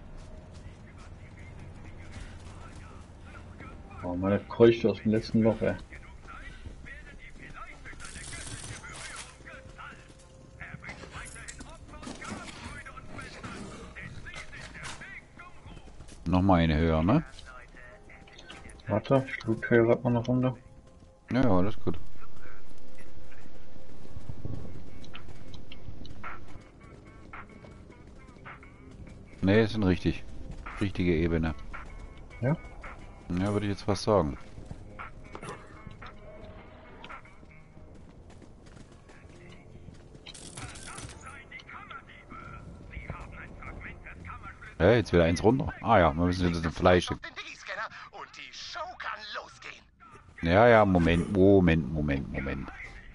Oh, meine Keuchte aus dem letzten Loch, ey. Nochmal eine höher, ne? Warte, ich drücke hier gerade mal noch runter. Ja, ja, alles gut. Ne, sind richtig. Richtige Ebene. Ja? Ja, würde ich jetzt fast sagen. Ja, jetzt wieder eins runter. Ah ja, wir müssen jetzt ein Fleisch. Und die Show kann losgehen. Ja, ja, Moment, Moment, Moment, Moment.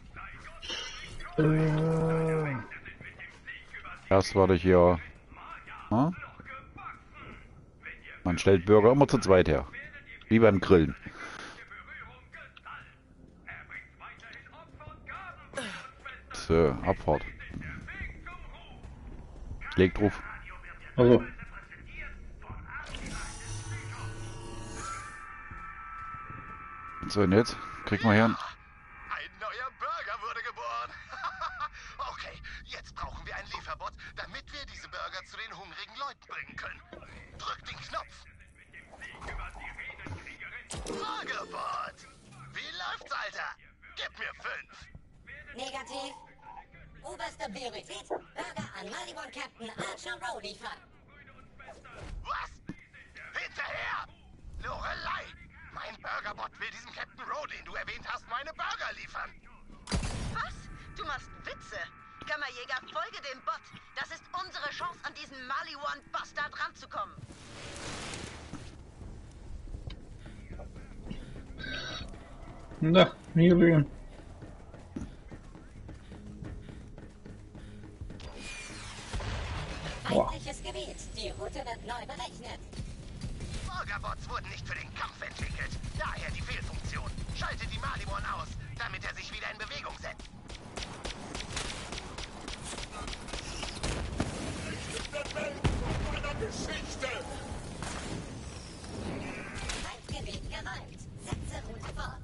Äh, Erst war ich hier. Hm? Man stellt Burger immer zu zweit her. Wie beim Grillen. So, Abfahrt. Leg drauf. also. So, und jetzt krieg mal her. Ein neuer Burger wurde geboren. Okay, jetzt brauchen wir einen Lieferbot, damit wir diese Burger zu den hungrigen Leuten bringen können. Drück den Knopf. Burgerbot. Wie läuft's, Alter? Gib mir fünf. Negativ. Oberste Priorität, Burger an Maliwan Captain Archer Rowe liefern. Was? Hinterher! Lorelei! Mein Burgerbot will diesem Captain Rowe, den du erwähnt hast, meine Burger liefern. Was? Du machst Witze? Kammerjäger, folge dem Bot. Das ist unsere Chance, an diesen Maliwan-Bastard ranzukommen. Na, hier liegen. Feindliches Gebiet. Die Route wird neu berechnet. Burgerbots wurden nicht für den Kampf entwickelt. Daher die Fehlfunktion. Schalte die Malimon aus, damit er sich wieder in Bewegung setzt. Geschichte! Feindgebiet geräumt. Setze Route fort.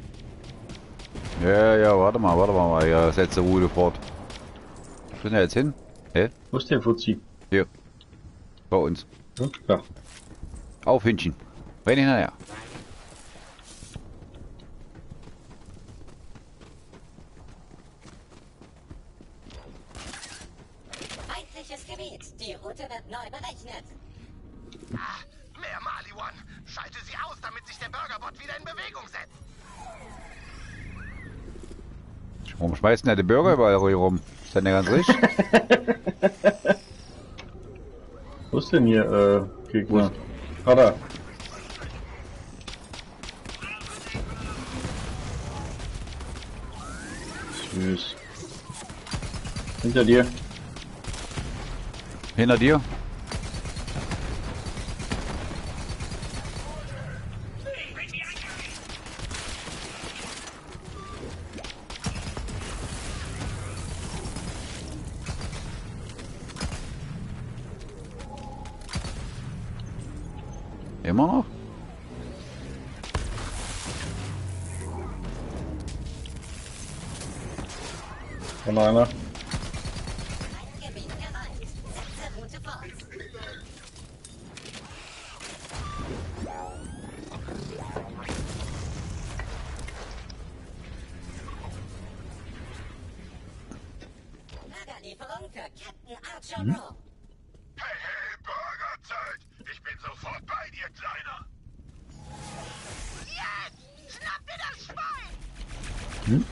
Ja, ja, warte mal, warte mal, ja, setze Ruhe fort. Wo sind wir jetzt hin? Hä? Wo ist der Fuzzi? Hier. Bei uns. Hm? Ja. Auf Hündchen. Renn hinterher. Feindliches Gebiet. Die Route wird neu berechnet. Ah, mehr Maliwan. Schalte sie aus, damit sich der Burgerbot wieder in Bewegung setzt. Warum schmeißen ja die Burger überall rum? Ist das nicht ganz richtig? Wo ist denn hier, äh, Gegner? Ah, da. Süß. Hinter dir. Hinter dir. Immer noch? Von einer. Gebiet erreicht. Setze Route fort. Lagerlieferung für Captain Archer Rowe. Hey, hey, Burgerzeit! Ich bin sofort bei dir, Kleiner! Jetzt! Schnapp dir das Schwein! Hm?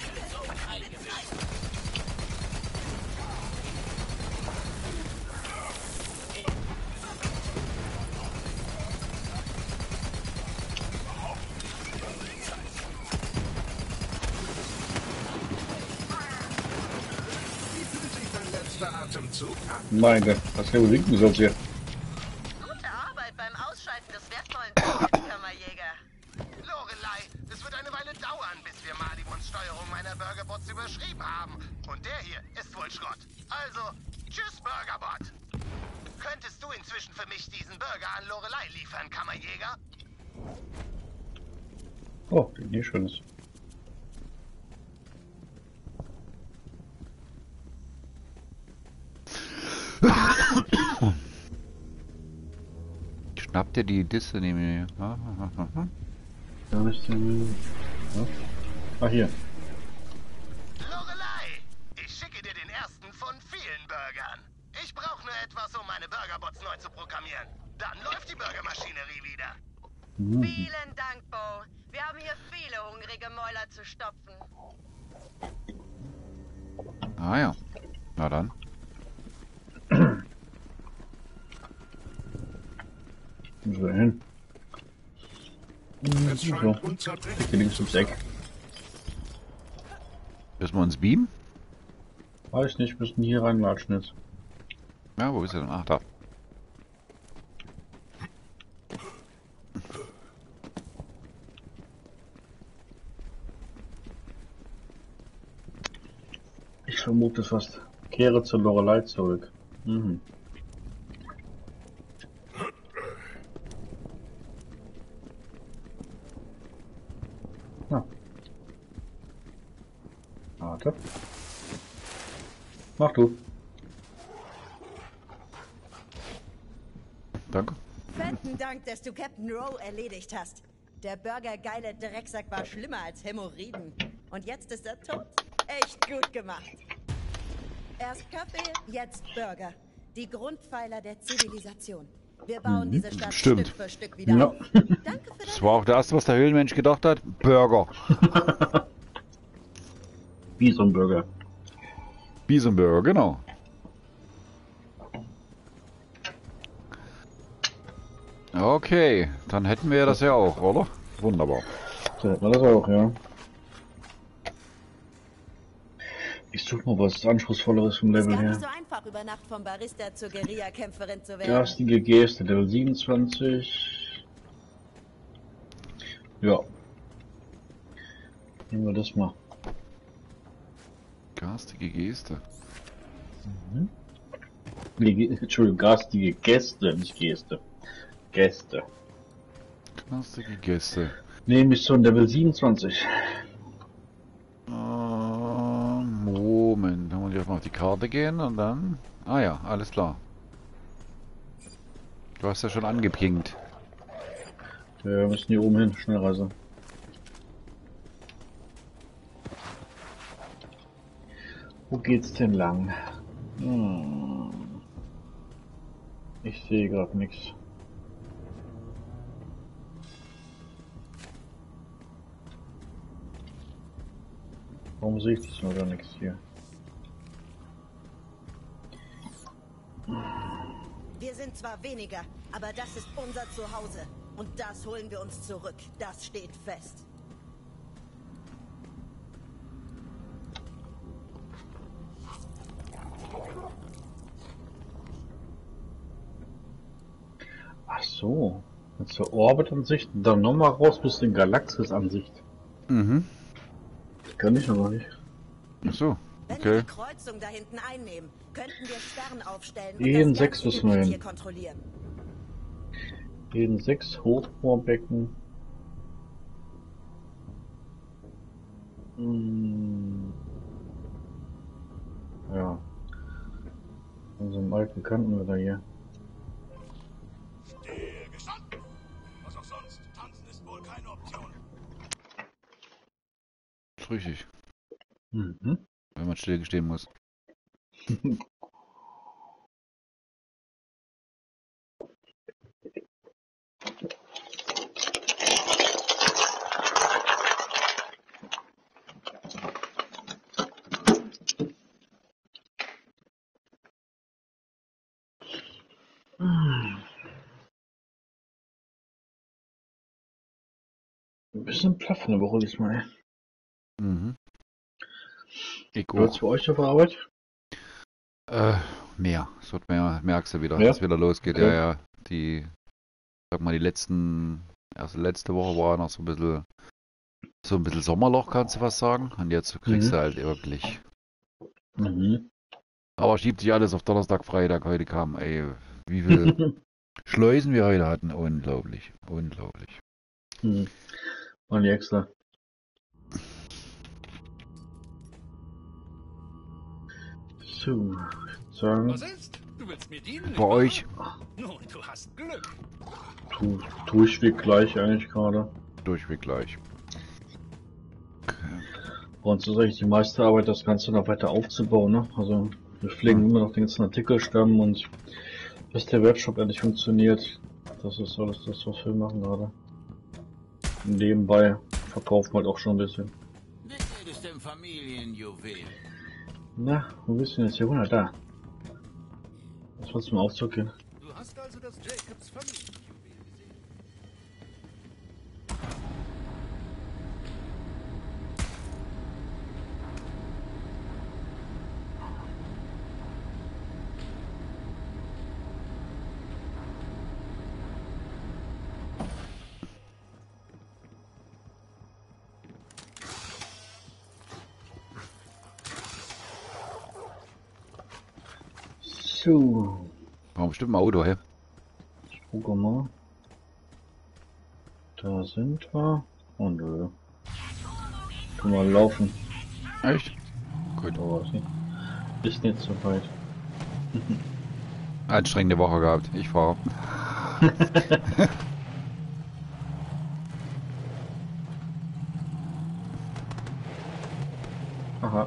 Letzter Atemzug. Mein Gott, was hier winken soll's hier? Gute Arbeit beim Ausschalten des wertvollen Tokens, Kammerjäger. Lorelei, es wird eine Weile dauern, bis wir Malibons Steuerung meiner Burgerbots überschrieben haben. Und der hier ist wohl Schrott. Also, tschüss, Burgerbot. Könntest du inzwischen für mich diesen Burger an Lorelei liefern, Kammerjäger? Oh, die schönes. Schnappt ihr die Disse neben mir? Ah, ah, ah, ah. Da ist denn. Ja. Ah, hier. Lorelei, ich schicke dir den ersten von vielen Burgern. Ich brauche nur etwas, um meine Burgerbots neu zu programmieren. Dann läuft die Burgermaschinerie wieder. Hm. Vielen Dank, Bo. Wir haben hier viele hungrige Mäuler zu stopfen. Ah ja. Na dann. Müssen wir hin. Es So, scheint unzertrennlich. hier links ums Eck. Müssen wir uns beamen? Weiß nicht, müssen hier reinlatschen jetzt. Ja, wo ist er denn? Ach, da. Ich vermute fast. Kehre zur Lorelei zurück. Mhm. Ah. Warte. Mach du. Danke. Fetten Dank, dass du Captain Rowe erledigt hast. Der burgergeile Drecksack war schlimmer als Hämorrhoiden. Und jetzt ist er tot? Echt gut gemacht. Erst Kaffee, jetzt Burger. Die Grundpfeiler der Zivilisation. Wir bauen diese Stadt Stimmt. Stück für Stück wieder Ja. auf. Danke für Das deine... war auch das erste, was der Höhlenmensch gedacht hat. Burger. Wie so ein Burger. Bisonburger, genau. Okay, dann hätten wir das ja auch, oder? Wunderbar. So hätten wir das auch, ja. Ich suche mal was Anspruchsvolleres vom Es ist Level gar nicht so her. einfach, über Nacht vom Barista zur Guerilla-Kämpferin zu werden. Garstige Geste, Level siebenundzwanzig. Ja. Nehmen wir das mal. Garstige Geste. Nee, Ge- Entschuldigung, garstige Gäste, nicht Geste. Gäste. Garstige Geste. Nee, Mission Level siebenundzwanzig. Äh, Moment, dann muss ich erstmal auf die Karte gehen und dann... Ah ja, alles klar. Du hast ja schon angepinkt. Ja, wir müssen hier oben hin, Schnellreise. Wo geht's denn lang? Hm. Ich sehe gerade nichts. Warum sehe ich das nur gar nichts hier? Wir sind zwar weniger, aber das ist unser Zuhause. Und das holen wir uns zurück. Das steht fest. so. Jetzt zur Orbitansicht, dann nochmal raus bis in Galaxisansicht. Mhm. Das kann ich aber nicht. Ach so, Wenn wir okay. die Kreuzung da hinten einnehmen, könnten wir Sperren aufstellen Ehen und das sechs ganze müssen wir Gebiet hin. hier kontrollieren. Jeden sechs Hochbohrbecken. Hm. Ja. Unserem alten Kanten wieder hier. Stillgestanden! Was auch sonst. Tanzen ist wohl keine Option. Ist richtig, Mhm. wenn man stillgestehen muss. Ein bisschen platt von der Woche diesmal. Mhm. Ich Läuft's auch. für euch auf der Arbeit? Äh, mehr. Es wird mehr, merkst du wieder, Ja? dass es wieder losgeht. Okay. Ja, ja. Die, sag mal, die letzten, erst letzte Woche war noch so ein bisschen, so ein bisschen Sommerloch, kannst du was sagen. Und jetzt kriegst Mhm. du halt wirklich. Mhm. Aber schiebt sich alles auf Donnerstag, Freitag. Heute kam, ey, wie viel Schleusen wir heute hatten. Unglaublich. Unglaublich. Mhm. Und die extra. So, ich würd sagen, Was ist? Du willst mir dienen? nicht Bei wahr? euch Nun, du hast Glück. tu, durchweg gleich eigentlich gerade. durchweg gleich. Bei uns ist eigentlich die meiste Arbeit, das Ganze noch weiter aufzubauen. Ne? Also wir pflegen Hm. immer noch den ganzen Artikelstamm und bis der Webshop endlich funktioniert. Das ist alles das, was wir machen gerade. Nebenbei verkaufen wir halt auch schon ein bisschen. Das ist ein Familienjuwel. Na, wo bist du denn jetzt hier runter? Da. Lass uns zum Aufzug gehen. Du hast also das Jacobs Familienjuwel gesehen. So, War bestimmt ein Auto, hä? ich gucke mal. Da sind wir. Und nö. Können wir laufen. Echt? Gut. Aber ist nicht, ist nicht so weit. Anstrengende Woche gehabt. Ich fahre. Aha.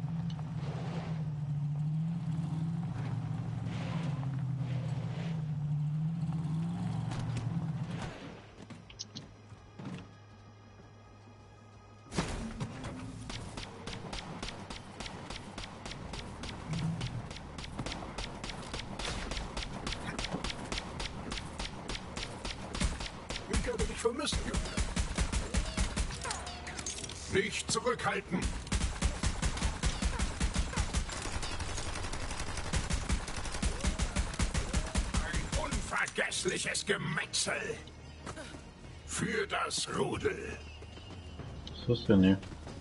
Ich habe dich vermisst. Nicht zurückhalten. Ein unvergessliches Gemetzel. Für das Rudel. Was ist denn hier?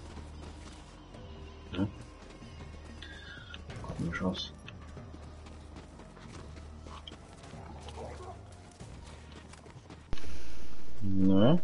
Ja. Komisch aus. Ne?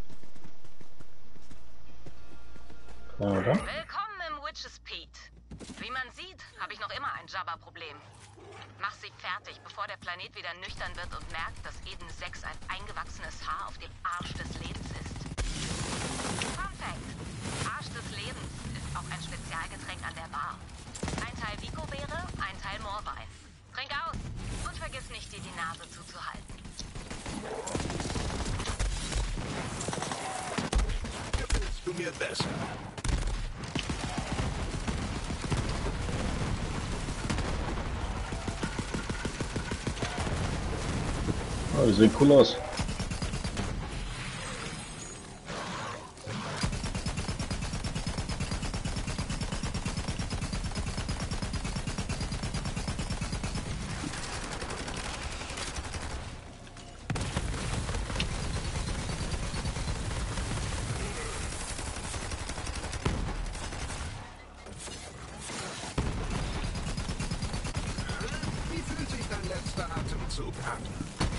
Oder? Willkommen im Witches Peak. Wie man sieht, habe ich noch immer ein Jabba-Problem. Mach sie fertig, bevor der Planet wieder nüchtern wird und merkt, dass Eden sechs ein eingewachsenes Haar auf dem Arsch des Lebens ist. Fun Fact: Arsch des Lebens ist auch ein Spezialgetränk an der Bar. Ein Teil Vico-Beere, ein Teil Moorwein. Trink aus und vergiss nicht, dir die Nase zuzuhalten. Gefällst du mir besser? Ah, die sehen cool aus. zupacken.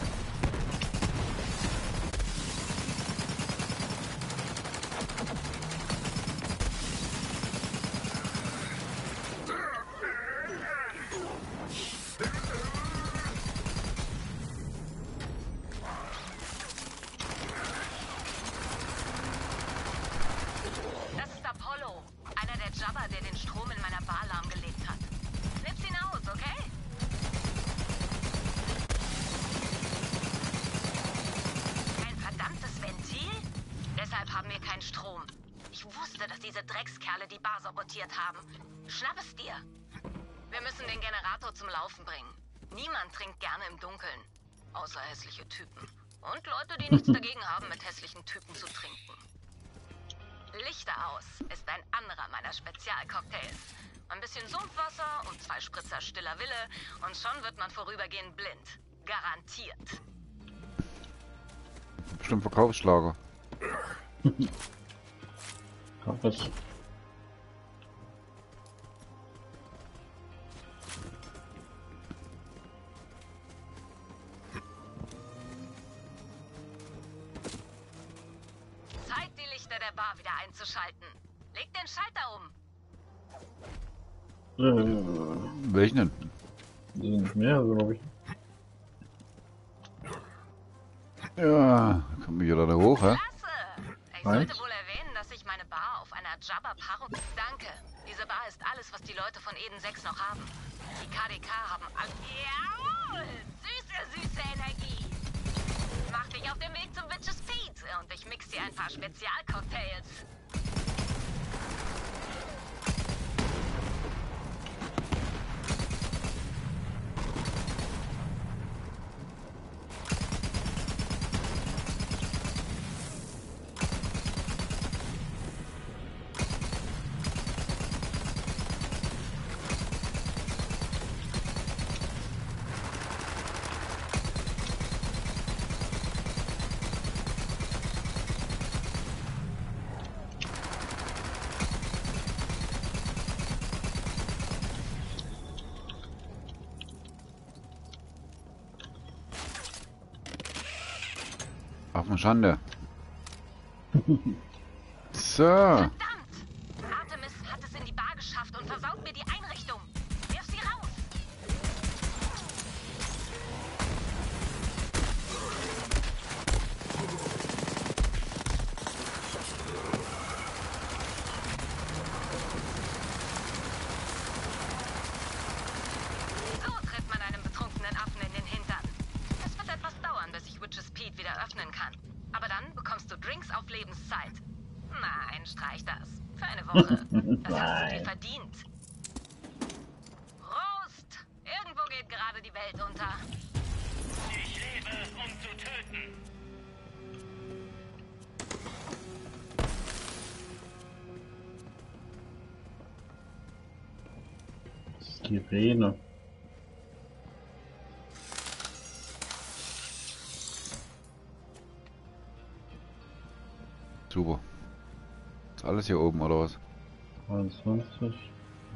Das ist Apollo, einer der Jabba, der den Strom in meiner Bar lahmgelegt hat. Nimm's ihn aus, okay? Ein verdammtes Ventil? Deshalb haben wir keinen Strom. Ich wusste, dass diese Dreckskerle die Bar sabotiert haben. Schnapp es dir. Wir müssen den Generator zum Laufen bringen. Niemand trinkt gerne im Dunkeln. Außer hässliche Typen. Und Leute, die nichts dagegen haben, mit hässlichen Typen zu trinken. Lichter aus ist ein anderer meiner Spezialcocktails. Ein bisschen Sumpfwasser und zwei Spritzer stiller Wille und schon wird man vorübergehend blind. Garantiert. Bestimmt Verkaufsschlager. Hab es. Zeit, die Lichter der Bar wieder einzuschalten. Leg den Schalter um. Äh, Welchen denn? sind mehrere, glaube ich. Ja, kommen wir da hoch, hä? Klasse! Ich Was? sollte wohl erwähnen, dass ich meine Bar auf einer Jabba-Paarung... Danke. Diese Bar ist alles, was die Leute von Eden sechs noch haben. Die K D K haben all... Jawohl! Süße, süße Energie! Mach dich auf den Weg zum Witches Pete und ich mix dir ein paar Spezialcocktails. Auf eine Schande. So. Verdammt! Artemis hat es in die Bar geschafft und versaut mir die Einrichtung. Wirf sie raus! So tritt man einem betrunkenen Affen in den Hintern. Es wird etwas dauern, bis ich Witches Pete wieder öffnen kann. Aber dann bekommst du Drinks auf Lebenszeit. Nein, streich das. Für eine Woche. Das hast du dir verdient. Prost! Irgendwo geht gerade die Welt unter. Ich lebe, um zu töten. Sirene. Super. Ist alles hier oben, oder was? dreiundzwanzig.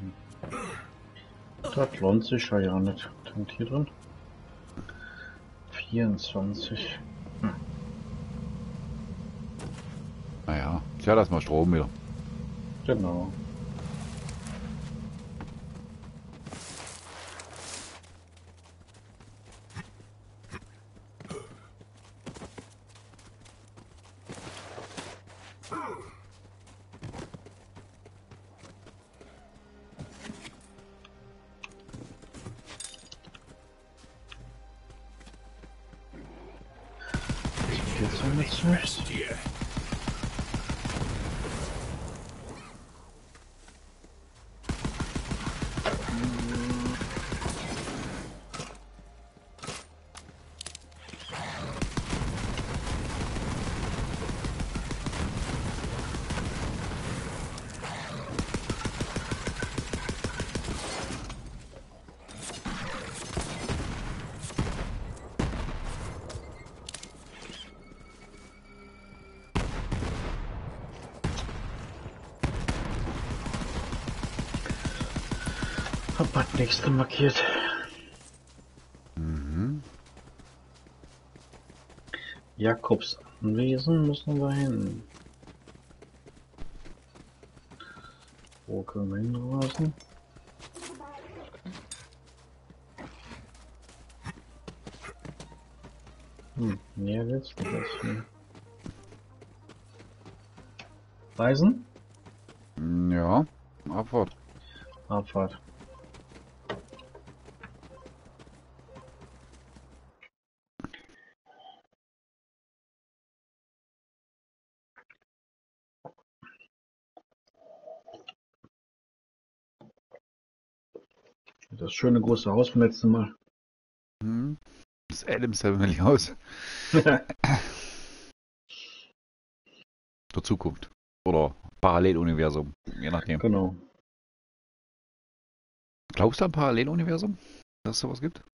Das lohnt sich ja ja nicht. Tankt hier drin. vierundzwanzig. Hm. Naja, tja, das mal Strom wieder. Genau. Jetzt haben wir zu. Bestie. Hab das nächste markiert. Mhm. Jakobs Anwesen müssen wir hin. Wo können wir hinreisen? Hm, näher wird's nicht als hier. Reisen? Ja, Abfahrt. Abfahrt. Das schöne große Haus vom letzten Mal. Hm. Das Adams Family Haus. Der Zukunft. Oder Paralleluniversum. Je nachdem. Genau. Glaubst du an Paralleluniversum? Dass es sowas gibt?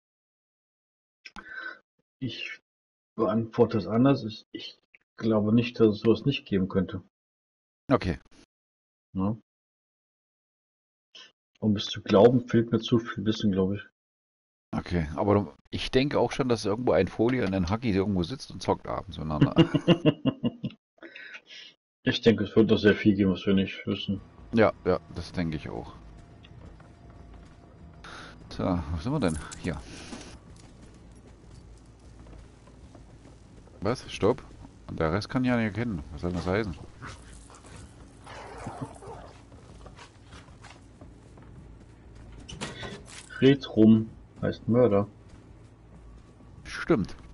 Ich beantworte es anders. Ich, ich glaube nicht, dass es sowas nicht geben könnte. Okay. Ja. Um es zu glauben, fehlt mir zu viel Wissen, glaube ich. Okay, aber ich denke auch schon, dass irgendwo ein Folie und ein Hacki irgendwo sitzt und zockt abends miteinander. Ich denke, es wird doch sehr viel geben, was wir nicht wissen. Ja, ja, das denke ich auch. So, wo sind wir denn? Hier. Was? Stopp? Und der Rest kann ich ja nicht erkennen. Was soll das heißen? Retrum heißt Mörder. Stimmt.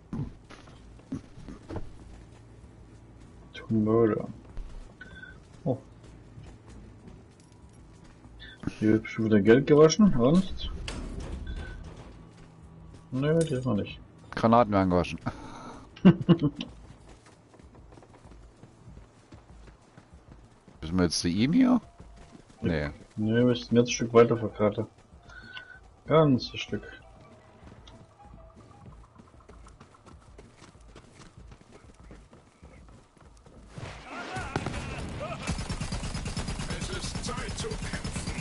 To Murder. Oh. Hier wird schon wieder Geld gewaschen, sonst? Nö, diesmal nicht. Granaten werden gewaschen. Müssen wir jetzt zu ihm hier? Nee. Ne, wir müssen jetzt ein Stück weiter vor Karte. Ganzes Stück. Es ist Zeit zu kämpfen.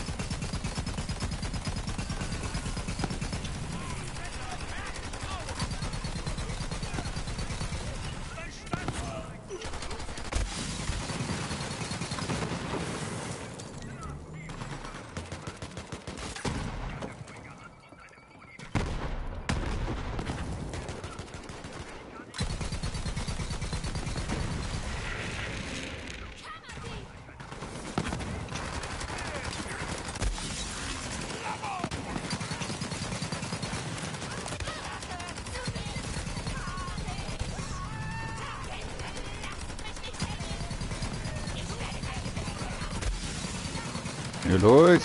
Hier los!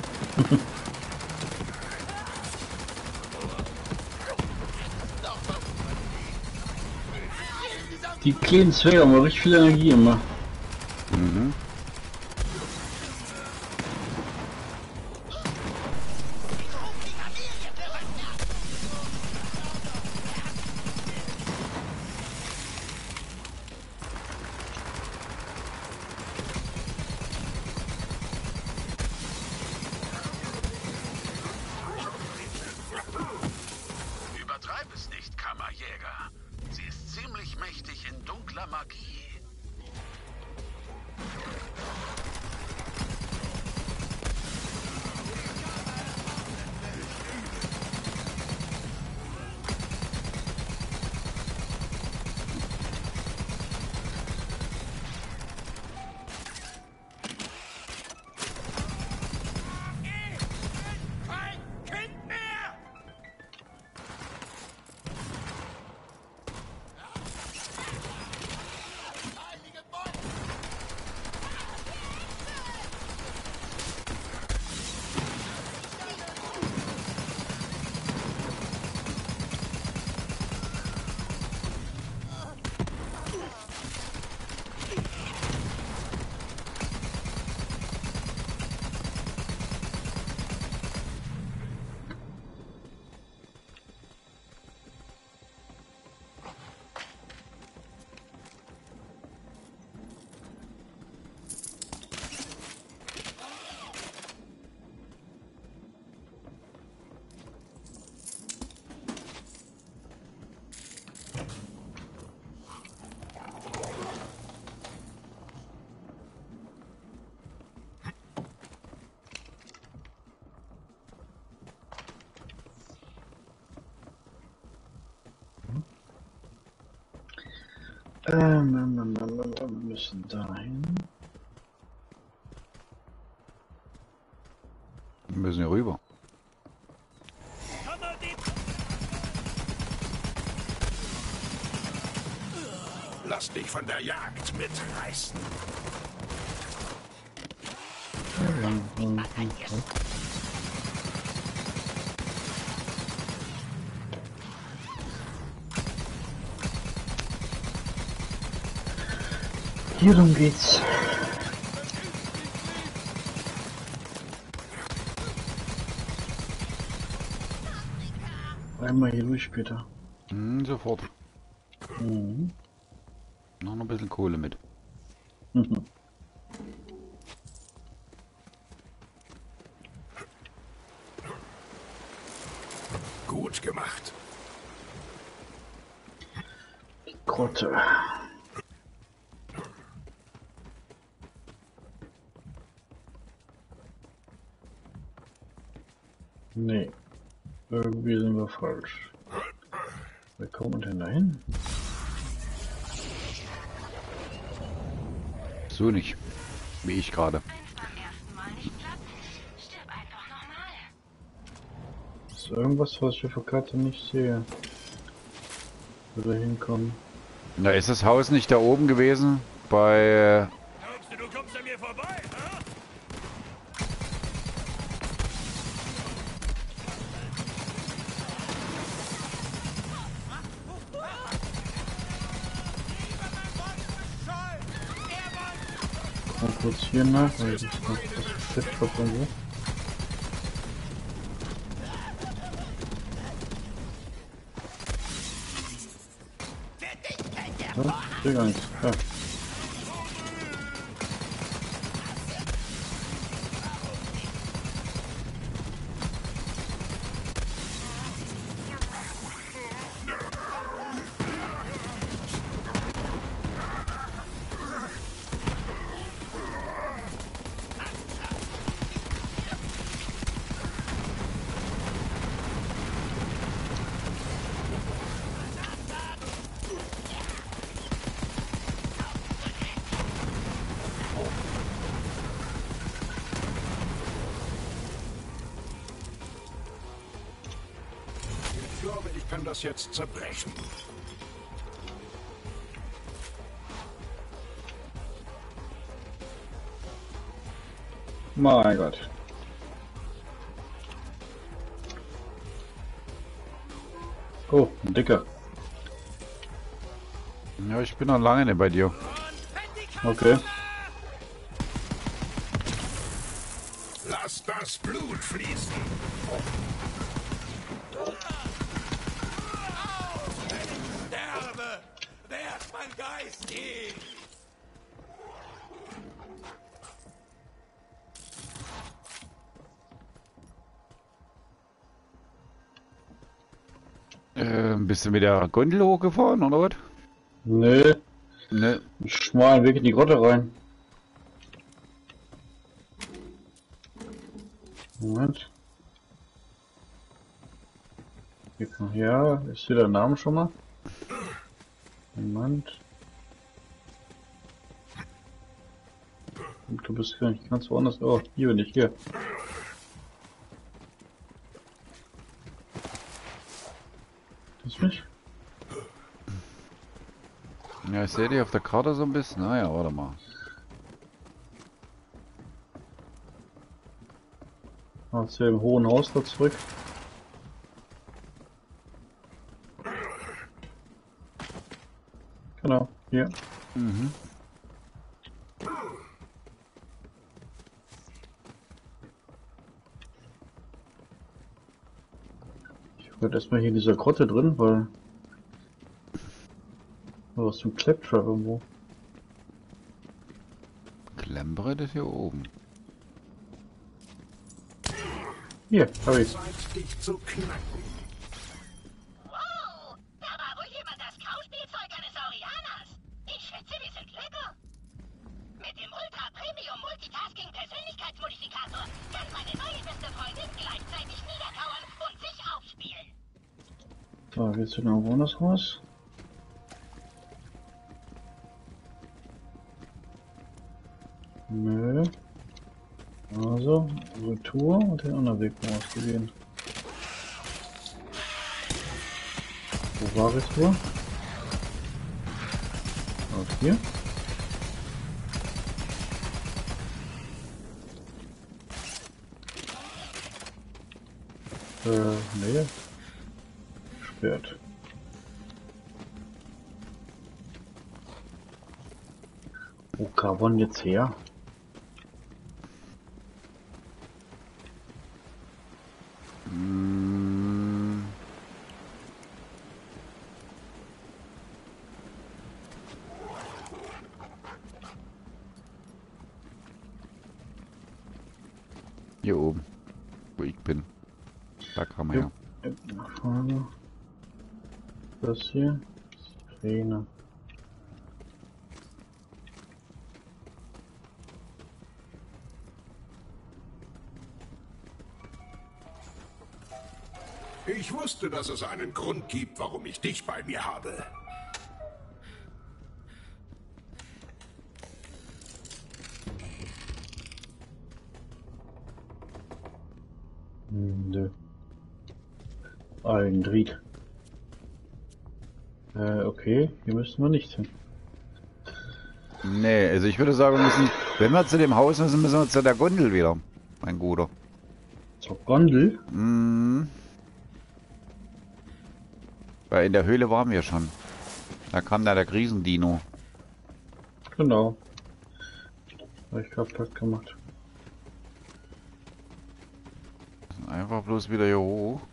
Die kleinen Zwerge haben richtig viel Energie immer. Mhm. Übertreib es nicht, Kammerjäger. Sie ist ziemlich mächtig in dunkler Magie. Ähm, ähm, ähm, ähm, wir müssen dahin. Wir müssen hier rüber. Lass dich von der Jagd mitreißen. Hierum geht's. Einmal hier durch, Peter. Hm, sofort. Mhm. Noch ein bisschen Kohle mit. Mhm. Gut gemacht. Grotte. Nee. Irgendwie sind wir falsch. Wir kommen denn dahin? So nicht. Wie ich gerade. Ist irgendwas, was ich auf der Karte nicht sehe? Wo wir hinkommen. Na, ist das Haus nicht da oben gewesen? Bei... Glaubst du, du kommst an mir vorbei, ha? Mal kurz hier nach, weil ich noch das Schiff habe und so. Ja, ich sehe gar nichts. Ja. Ich glaube, ich kann das jetzt zerbrechen. Mein Gott. Oh, ein dicker. Ja, ich bin noch lange nicht bei dir. Okay. Lass das Blut fließen. Sterbe! Werd mein Geist ihn! Äh, bist du mit der Gondel hochgefahren, oder was? Nee, Ne. einen schmalen Weg in die Grotte rein. Moment. Hier kann, ja, ist hier der Name schon mal? Moment. Und du bist gar nicht ganz woanders. Oh, hier bin ich, hier. Das ist mich? Ja, ich sehe dich auf der Karte so ein bisschen. Naja, warte mal. Aus dem hohen Haus da zurück. Genau, hier. Mhm. Ich werde erstmal hier in dieser Grotte drin, weil... Was zum Claptrap irgendwo. Klemmbrett ist hier oben. Hier, hab ich. Zeit, dich zu knacken. Wow, da war wohl jemand das Kauspielzeug eines Saurianers. Ich schätze, wir sind lecker. Mit dem Ultra Premium Multitasking Persönlichkeitsmodifikator kann meine neue beste Freundin gleichzeitig niederkauern und sich aufspielen. So, willst du noch woanders raus? Nö. Also, Retour und den anderen Weg ausgewählt. Wo war Retour? Aus hier. Äh, nee. Sperrt. Wo Carbon jetzt her? Mm. Hier oben, wo ich bin. Da kam er her. Nach vorne. Das hier. Sirene. Ich wusste, dass es einen Grund gibt, warum ich dich bei mir habe. Nö. Ein Dried. Äh, okay, hier müssen wir nicht hin. Nee, also ich würde sagen, wir müssen, wenn wir zu dem Haus müssen, müssen wir zu der Gondel wieder, mein Guter. Zur Gondel? Mhm. Weil in der Höhle waren wir schon. Da kam da der Riesendino. Genau. Habe ich gerade platt gemacht. Einfach bloß wieder hier hoch.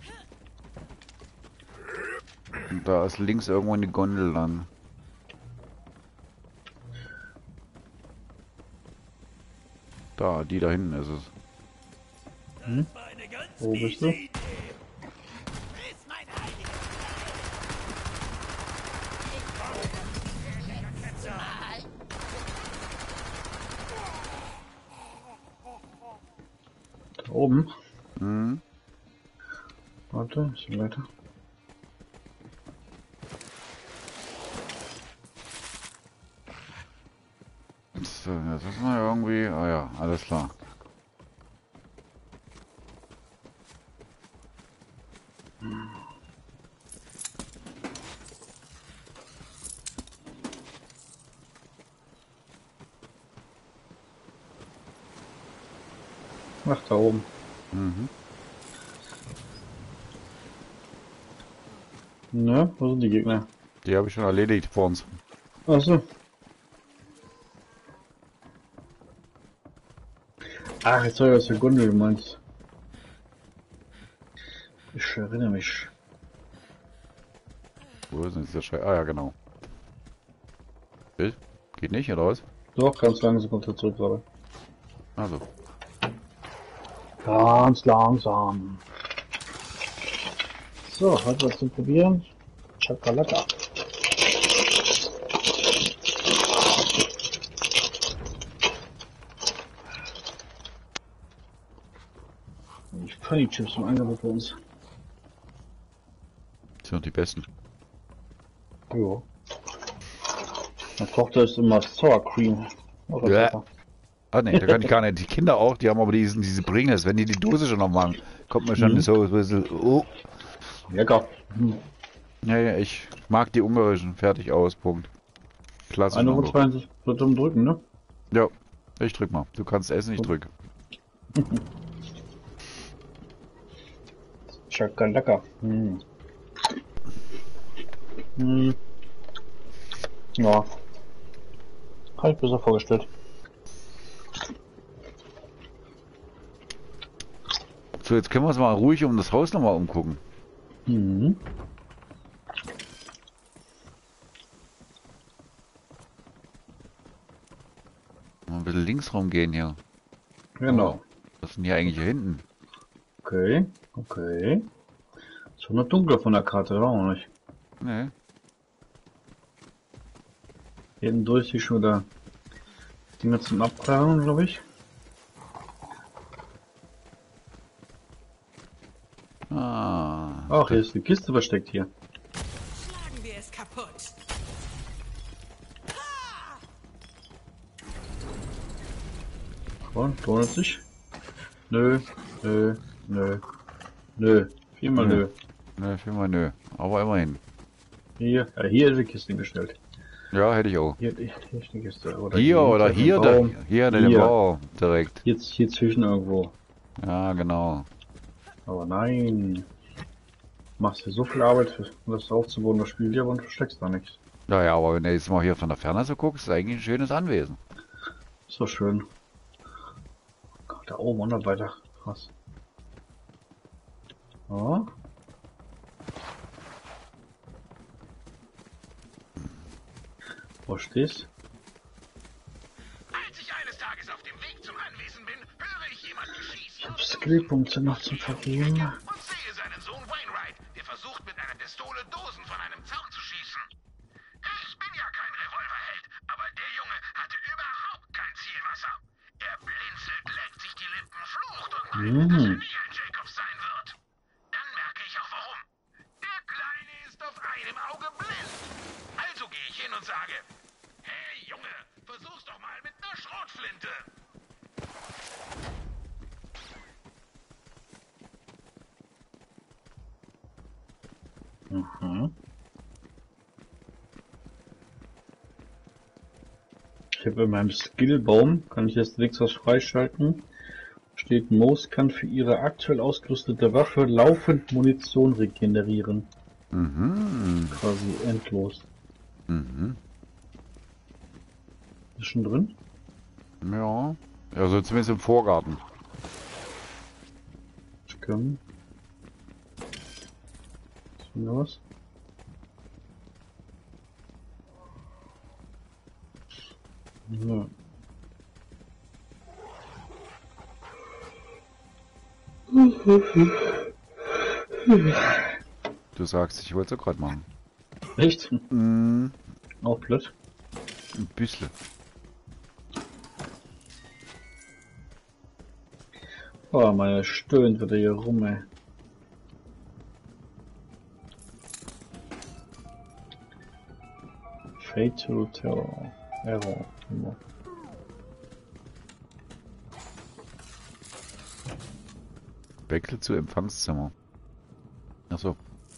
Und da ist links irgendwo eine Gondel dann. Da, die da hinten ist es. Hm? Wo bist du? Da oben? Mhm. Warte, bisschen weiter. So, jetzt ist mal irgendwie. Ah ja, alles klar. Ach, da oben. Mhm. Na, wo sind die Gegner? Die habe ich schon erledigt vor uns. Achso. Ach, jetzt soll ich aus der Gondel meinst. Ich erinnere mich. Wo ist denn jetzt der Scheiß? Ah ja, genau. Bild? Geht nicht, oder was? Doch, ganz langsam kommt er zurück, aber. Also. Ganz langsam. So, hat was zum Probieren. Chakalaka. Ich kann die Chips im Angebot bei uns. Das sind die besten. Ja. Meine Tochter ist immer Sour Cream. Auch Ja. lecker. Ah ne, da kann ich gar nicht. Die Kinder auch, die haben aber diesen, diese Pringles. Wenn die die Dose schon noch machen, kommt mir schon Mhm. so ein bisschen. Oh. Lecker. Hm. Ja, ja, ich mag die ungarischen. Fertig aus, Punkt. Klasse. ein Euro zwanzig wird zum Drücken, ne? Ja, ich drück mal. Du kannst essen, ich drück. Chakalaka. Hm. Hm. Ja. Habe ich besser vorgestellt. So, jetzt können wir uns mal ruhig um das Haus nochmal umgucken. Mhm. Mal ein bisschen links rumgehen hier. Genau. Was ist denn hier eigentlich hier hinten? Okay, okay. Ist schon noch dunkler von der Karte, auch noch nicht. Nee. Hinten durch die schon wieder Dinge zum Abtragen, glaube ich. Ah. Ach, hier ist die Kiste versteckt hier. Schlagen wir es kaputt. Und, lohnt es sich? Nö, nö, nö, nö. Viermal nö. Nö, viermal nö. Aber immerhin. Hier, ja, hier ist die Kiste gestellt. Ja, hätte ich auch. Hier, hier ist die Kiste. Oder Hier oder hinter hier, dem da, Baum. hier in den Hier. Baum direkt. Jetzt hier zwischen irgendwo. Ja, genau. Aber nein. Machst dir so viel Arbeit, für das aufzubauen, das Spiel dir, aber du versteckst da nichts. Ja, ja, aber wenn du jetzt mal hier von der Ferne so guckst, ist eigentlich ein schönes Anwesen. Ist doch schön. Gott, da oben und noch weiter. Krass. Ja. Wo stehst? Als ich eines Tages auf dem Weg zum Anwesen bin, höre ich jemanden schießen. Skillpunkte noch zum Vergeben. Und sehe seinen Sohn Wainwright, der versucht mit einer Pistole Dosen von einem Zaun zu schießen. Ich bin ja kein Revolverheld, aber der Junge hatte überhaupt kein Zielwasser. Er blinzelt, leckt sich die Lippen, flucht und meint, dass er nie ein Jacobs sein wird. Dann merke ich auch warum. Der Kleine ist auf einem Auge blind. Also gehe ich hin und sage, hey Junge, versuch's doch mal mit einer Schrotflinte. Mhm. Ich habe in meinem Skillbaum, kann ich jetzt nichts was freischalten, steht Moos kann für ihre aktuell ausgerüstete Waffe laufend Munition regenerieren. Mhm. Quasi endlos. Mhm. Ist schon drin? Ja. Also zumindest im Vorgarten. Ich kann. Ist denn da was? Ja. Du sagst, ich wollte es auch gerade machen. Echt? Mhm. Auch blöd. Ein bisschen. Oh, meine stöhnt wieder hier rum, ey. Fatal Terror. Error. Immer. Wechsel zu Empfangszimmer. Achso.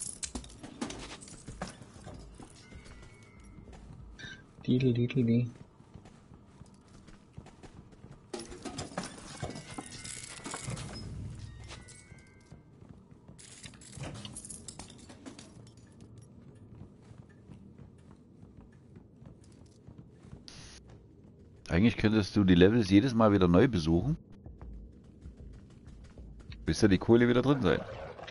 Didel, didel, die. Eigentlich könntest du die Levels jedes Mal wieder neu besuchen. Bis ja die Kohle wieder drin sein.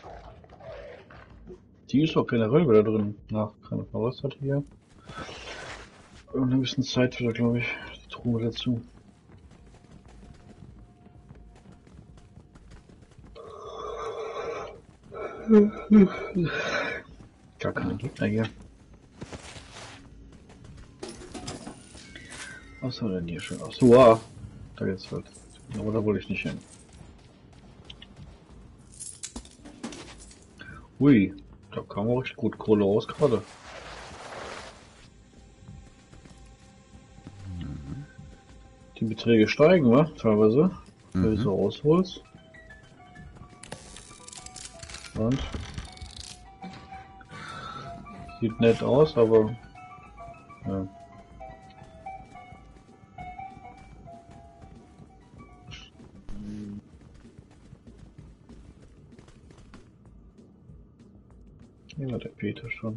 Die ist auch generell wieder drin. Nach, keine Ahnung, was hat hier. Und ein bisschen Zeit wieder, glaube ich. Die Truhe dazu. Gar keine Gegner hier. Was soll denn hier schon aus? Wow, da geht's halt. Aber da wollte ich nicht hin. Ui, da kam auch richtig gut Kohle raus gerade. Die Beträge steigen, wa? Teilweise. Wenn du so rausholst. Und? Sieht nett aus, aber... Ja. Hier war der Peter schon.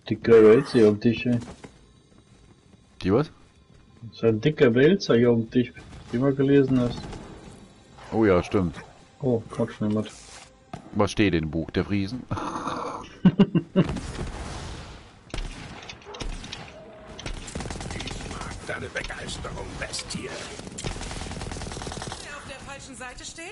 Dicker Wälzer hier um dich, ey. Die was? Das ist ein dicker Wälzer hier um dich, wie man gelesen hast. Oh ja, stimmt. Oh, kommt schnell mit. Was steht im Buch der Friesen? Deine Begeisterung, Bestie. Wer auf der falschen Seite steht?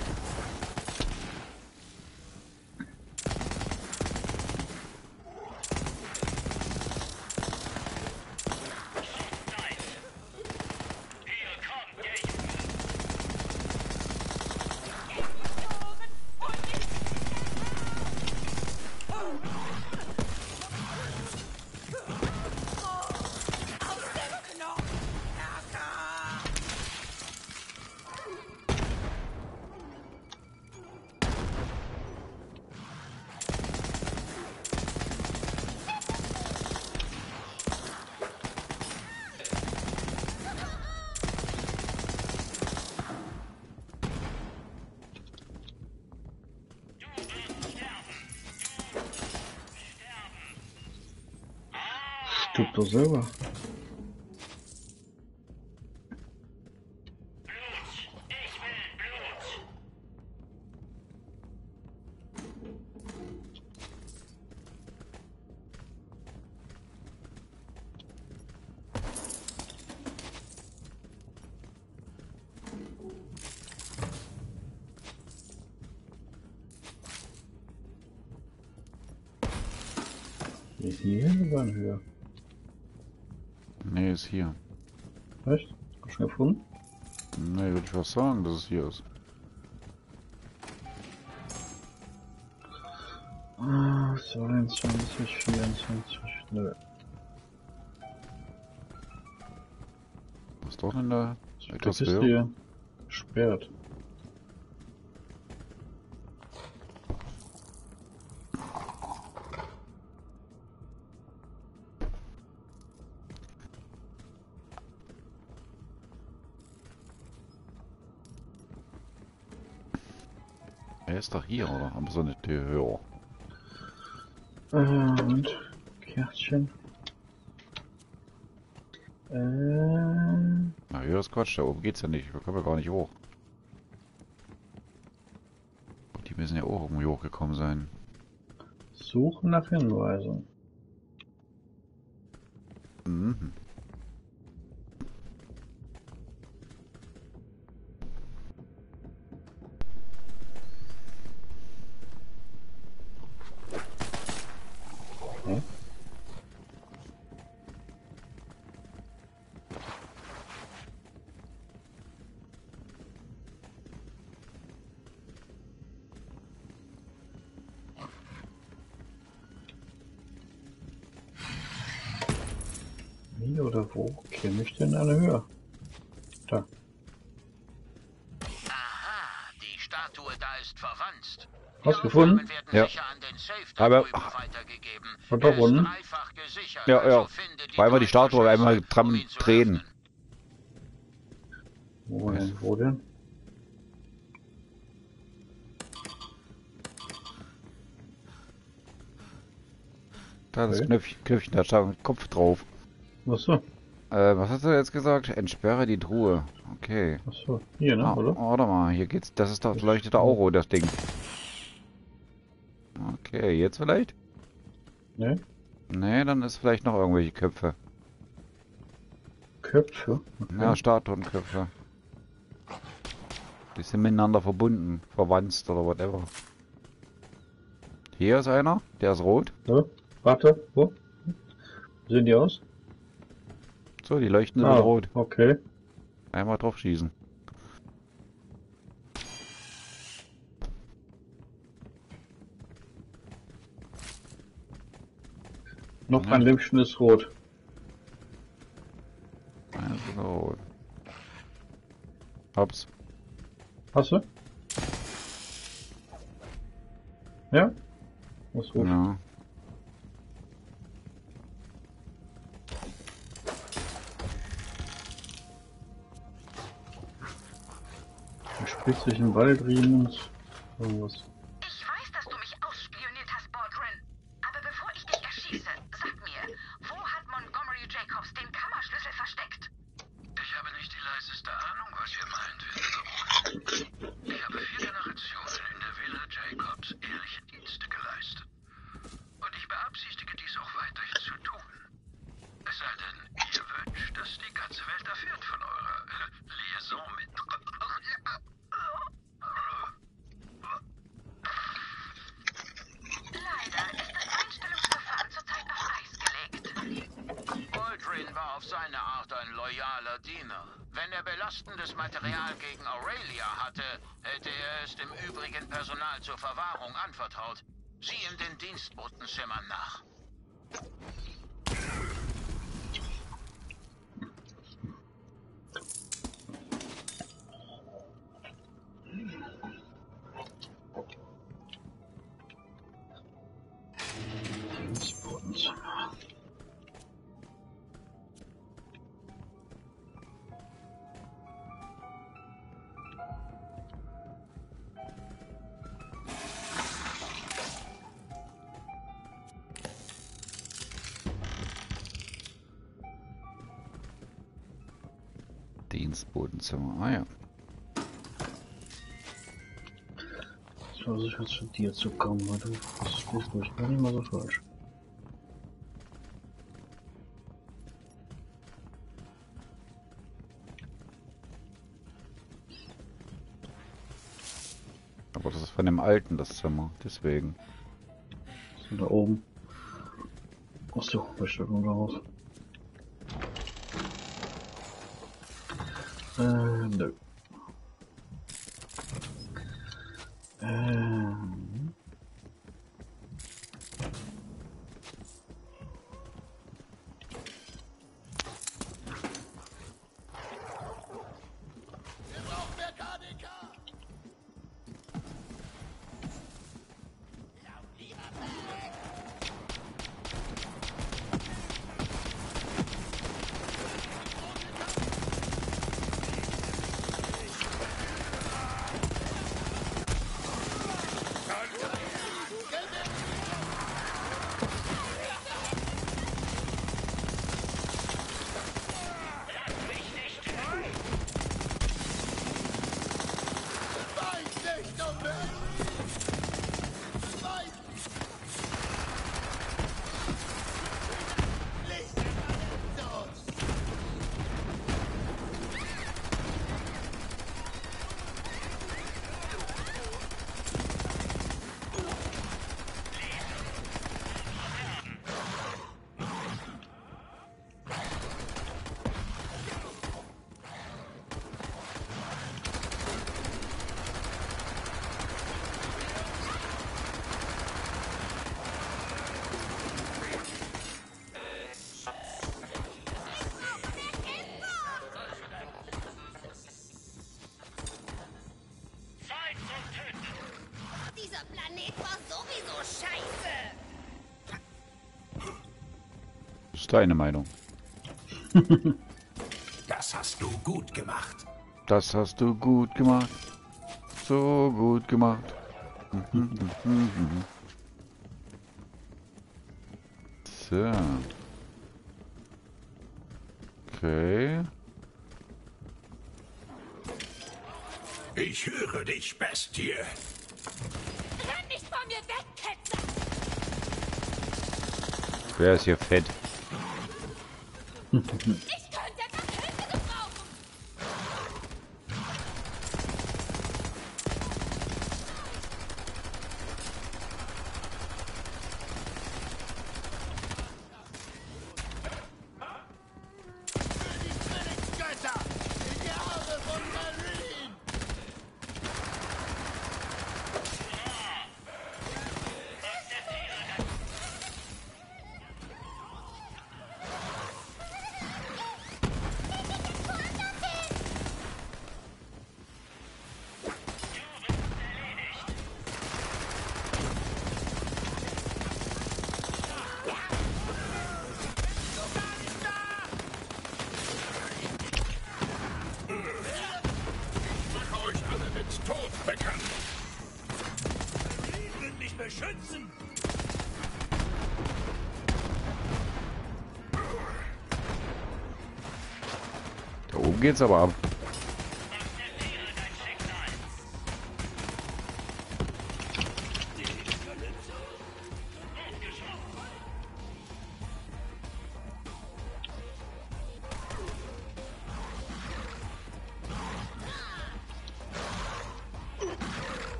Stimmt doch selber. Ist hier oder höher? Nee, ist hier. Echt? Hast du schon gefunden? Nee, würde ich was sagen, dass es hier ist. Ah, zweiundzwanzig, vierundzwanzig, nö. Was ist doch in der etwas Das ist höher? hier gesperrt. Er ist doch hier, oder? Haben wir so eine Tür höher? Äh, und Kärtchen. Äh, Na, höher ist Quatsch, da oben geht's ja nicht. Wir kommen ja gar nicht hoch. Die müssen ja auch irgendwie hochgekommen sein. suchen nach Hinweisen. Mhm. Hm? Wie oder wo käme ich denn eine höher? Da. Aha, die Statue da ist verwandt. Hast du gefunden? Werden Ja. sicher an den Safe Aber- drüben weitergegeben. Und da Er ist unten? dreifach gesichert, Ja, also ja. finde die Weil wir die drei Statue einmal Verschlüsse, dran um ihn zu drehen. öffnen. Wo denn? Wo denn? Da das Okay. Knöpfchen, Knöpfchen, da stand ein Kopf drauf. Achso, Äh, was hast du jetzt gesagt? Entsperre die Truhe. Okay. achso. Hier, ne, Ah, oder? warte mal, hier geht's. Das ist doch leuchtet der Auro, das Ding. Okay, jetzt vielleicht? Ne? Nee, dann ist vielleicht noch irgendwelche Köpfe. Köpfe? Okay. Ja, Statuenköpfe. Die sind miteinander verbunden, verwandt oder whatever. Hier ist einer, der ist rot. Ja, warte, wo? Wie sehen die aus? So, die leuchten Ah, ah. rot. okay. Einmal drauf schießen. Noch Ja. ein Lämpchen ist rot. Also rot. Hops. Hast du? Ja? Was rot? Ja. Ein spitzlichen Waldriemen und irgendwas. Ich weiß, dass du mich ausspioniert hast, Baldwin. Aber bevor ich dich erschieße, auf seine Art ein loyaler Diener. Wenn er belastendes Material gegen Aurelia hatte, hätte er es dem übrigen Personal zur Verwahrung anvertraut. Sieh in den Dienstbotenzimmern nach. Dienstbotenzimmer. Dienstbotenzimmer, ah ja. Ich versuche jetzt zu dir zu kommen, weil du bist durch gar nicht mal so falsch. Aber das ist von dem alten, das Zimmer, deswegen. So, da oben. Achso, wir stecken da raus. Äh, nö. Ähm. Dieser Planet war sowieso scheiße. Das ist deine Meinung. Das hast du gut gemacht. Das hast du gut gemacht. So gut gemacht. Mhm, mhm, mhm. So. Okay. Ich höre dich, Bestie. Renn nicht von mir weg, Ketzer! Wer ist hier fett? Ich könnte etwas Hilfe gebrauchen! Für die Königsgötter! In die Arme von Marine! Mache euch alle mit Tod bekannt. Wird mich beschützen. Da oben geht's aber ab.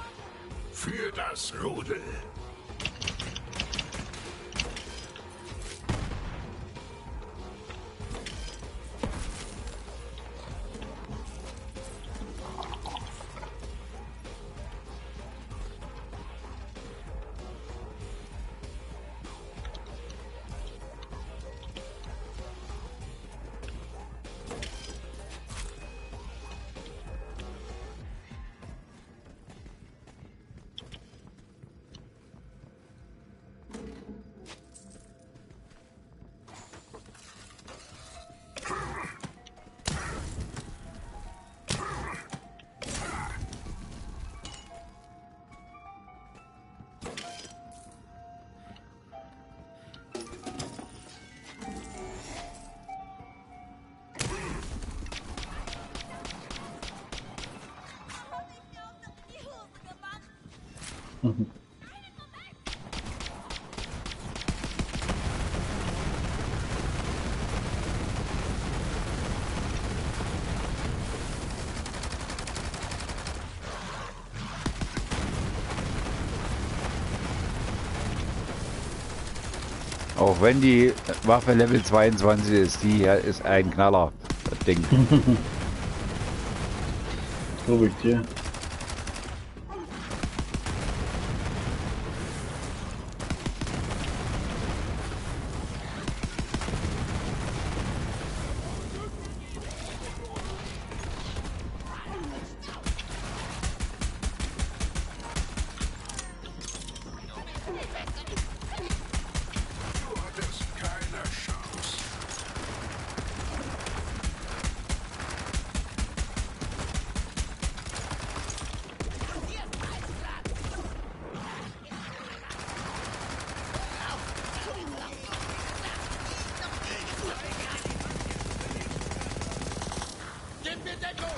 Für das Rudel. Mhm. Auch wenn die Waffe Level zweiundzwanzig ist, die hier ist ein Knaller, das Ding. Glaube ich dir. Du hattest keine Chance. Gib mir Deckung!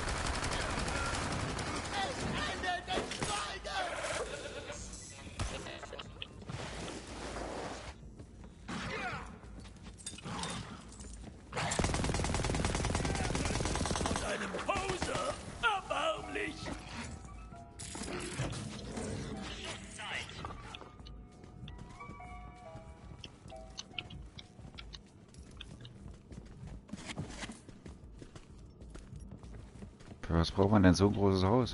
Es endet in Schweige! Aus einem Poser! Erbärmlich! Für was braucht man denn so ein großes Haus?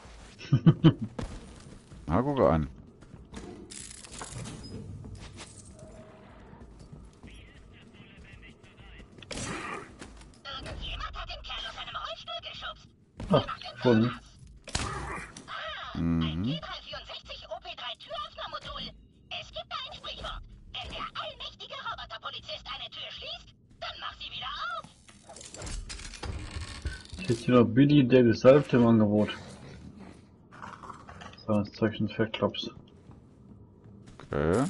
Na, guck an. Irgendjemand hat den Kerl aus seinem Rollstuhl geschubst. Ach, gefunden. Ein G drei vierundsechzig O P drei Türöffnermodul. Es gibt da ein Sprichwort. Wenn der allmächtige Roboterpolizist eine Tür schließt, dann mach sie wieder auf. Jetzt hier noch Billy, der Gesalbte im Angebot. Seines Zeichens Fairclubs. Okay.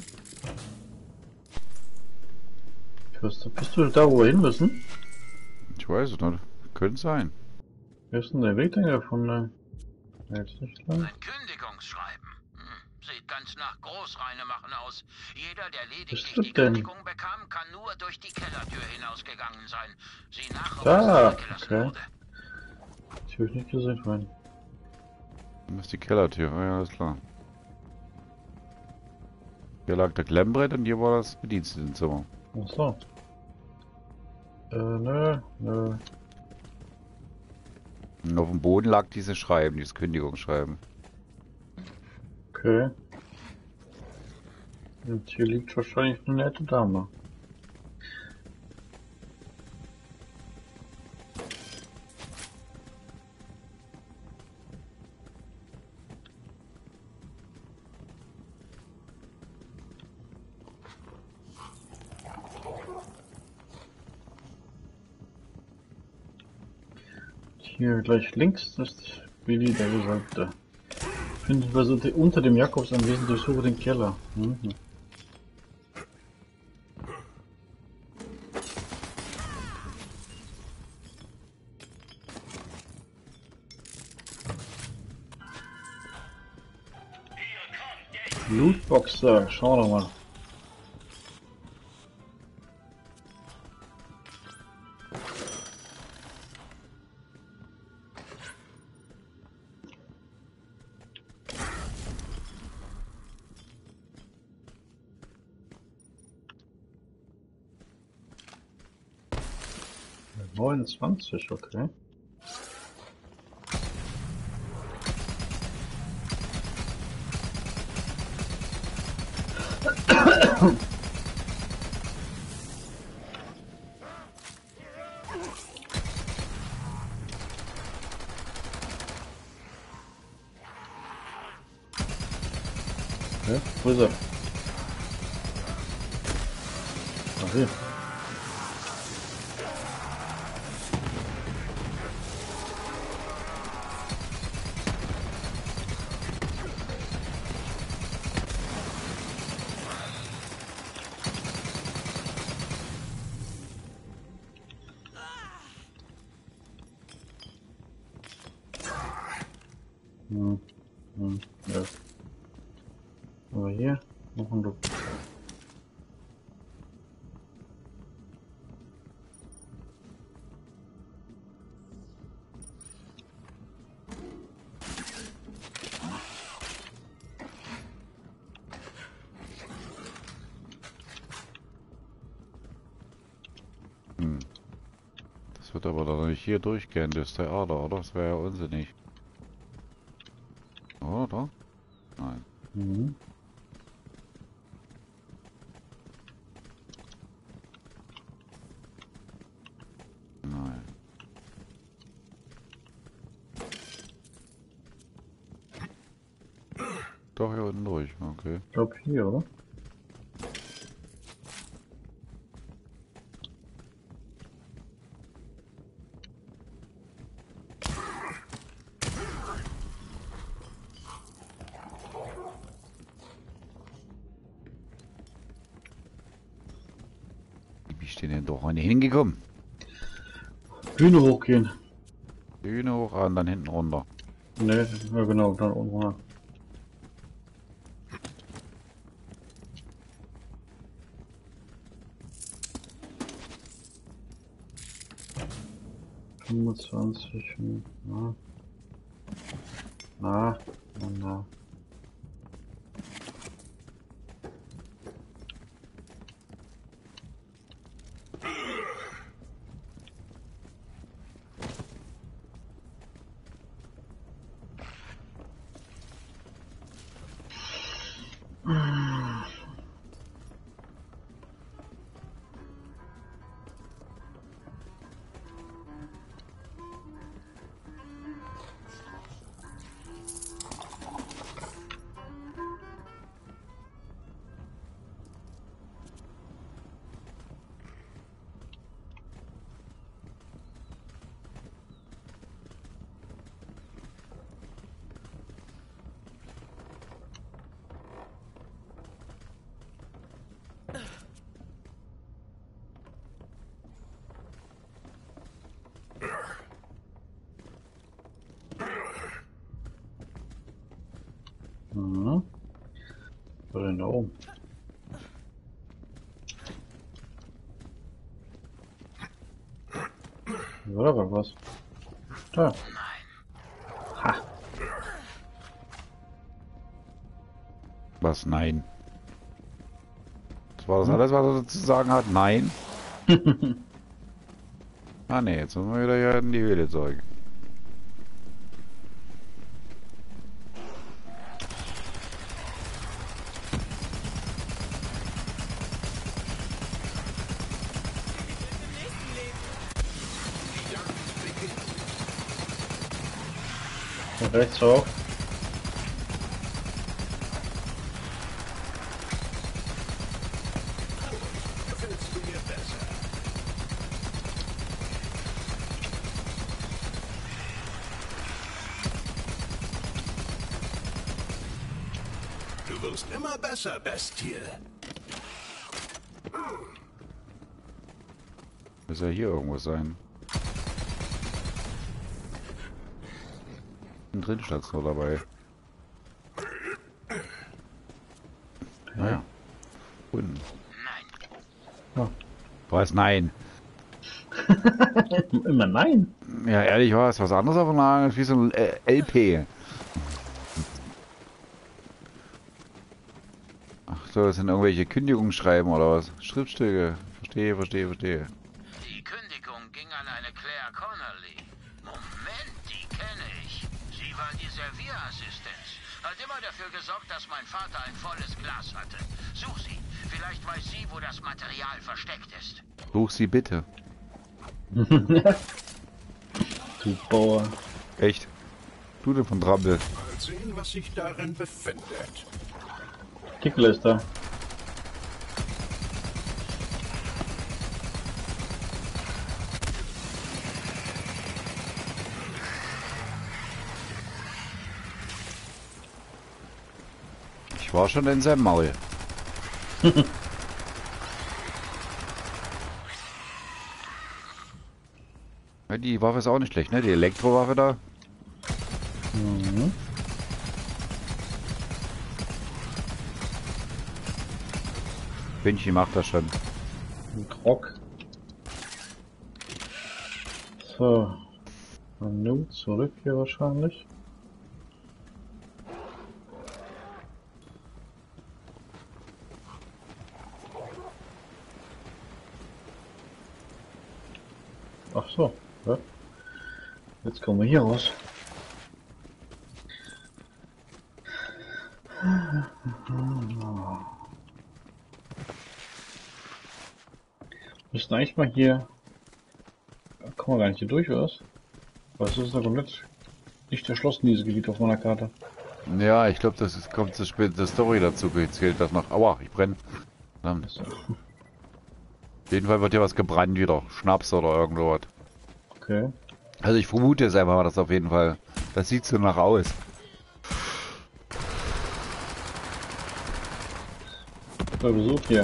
Bist, bist du da, wo wir hin müssen? Ich weiß es nicht. Könnte sein. Wer ist denn der Weg denn gefunden? Jetzt nicht lang. Ein Kündigungsschreiben. Hm, sieht ganz nach Großreinemachen aus. Jeder, der lediglich ist das die denn? Kündigung bekam, kann nur durch die Kellertür hinausgegangen sein. Sie nach, ob Ah, es zurückgelassen okay. wurde. Das habe ich nicht gesehen vorhin. Das ist die Kellertür. Ah, ja, alles klar. Hier lag der Klemmbrett und hier war das Bedienstetenzimmer. Achso. Äh, nö, nö. Und auf dem Boden lag dieses Schreiben, dieses Kündigungsschreiben. Okay. Und hier liegt wahrscheinlich eine nette Dame. Hier gleich links ist Billy, der Gesalbte. Finden wir so die- unter dem Jakobsanwesen, durchsuche den Keller. Mhm. Lootboxer, schauen wir mal. neunundzwanzig, okay. Okay, wo ist er? Ach, hier. Hm, hm, ja. Aber hier noch ein Look. Hm. Das wird aber doch nicht hier durchgehen, das ist der Ader, oder? Das wäre ja unsinnig. Oder? Nein. Mhm. Nein. Doch hier unten durch, okay. Ich glaube hier, oder? Wie stehen denn doch nicht hingekommen? Bühne hochgehen. Bühne hoch an, dann hinten runter. Ne, ja genau, dann unten runter. fünfundzwanzig, na. Na, na, na. Mhm. Was denn da oben? War da was? Da. Ha. Was? Nein. Das war das alles, was er zu sagen hat? Nein. Ah ne, jetzt müssen wir wieder hier in die Höhle zurück. Rechts auch. Gefällst du mir besser? Du wirst immer besser, Bestie. Muss ja hier irgendwo sein. Drin stand nur dabei. Naja. Unten. Ja. Was? Nein. Immer nein. Ja, ehrlich war es was anderes auf dem Lager, wie so ein äh, L P. Ach so, das sind irgendwelche Kündigungsschreiben oder was? Schriftstücke. Verstehe, verstehe, verstehe. Die Kündigung ging an eine Claire Connolly. Moment, die kenne ich. Sie war die Servierassistenz. Hat immer dafür gesorgt, dass mein Vater ein volles Glas hatte. Such sie. Vielleicht weiß sie, wo das Material versteckt ist. Such sie bitte. Du Bauer. Echt? Du denn von Trampel? Mal sehen, was sich darin befindet. Kickel ist da. Ich war schon in seinem Maul. Ja, die Waffe ist auch nicht schlecht, ne? Die Elektrowaffe da. Mhm. Vinci macht das schon. Ein Krog. So. Dann nun zurück hier wahrscheinlich. Ach so. Ja. Jetzt kommen wir hier raus. Müssen eigentlich mal hier. Kommen wir gar nicht hier durch, oder was? Was ist da komplett nicht erschlossen, dieses Gebiet auf meiner Karte? Ja, ich glaube, das ist, kommt zur später Story dazu gezählt, das noch. Aua, ich brenne. Verdammt. Auf jeden Fall wird hier was gebrannt wieder. Schnaps oder irgendwas. Okay. Also ich vermute es einfach mal, das auf jeden Fall. Das sieht so nach aus. Der Besuch hier.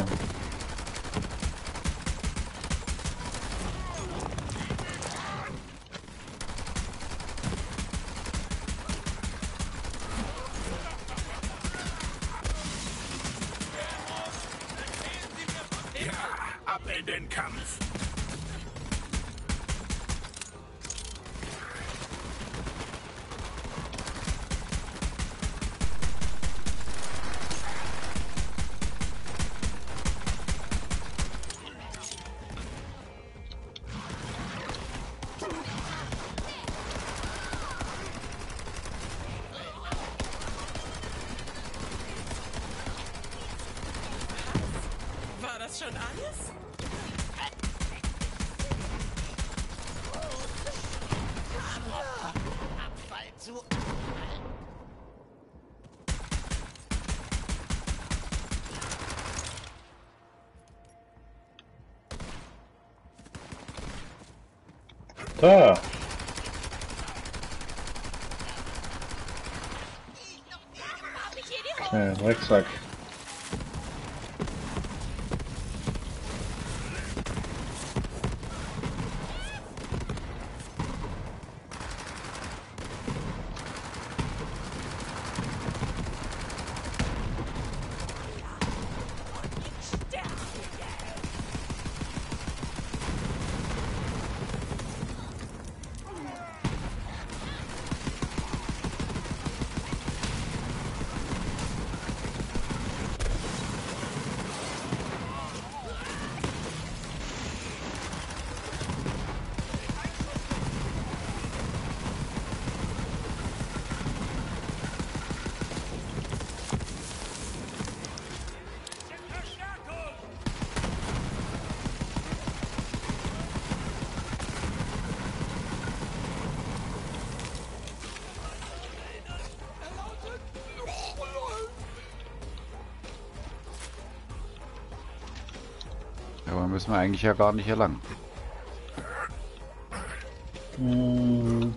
Ab in den Kampf. War das schon alles? Abfall zu. Da! Äh, Drecksack. Aber müssen wir eigentlich ja gar nicht hier lang. Hm.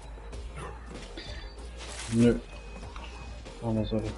Nö. Andere Seite.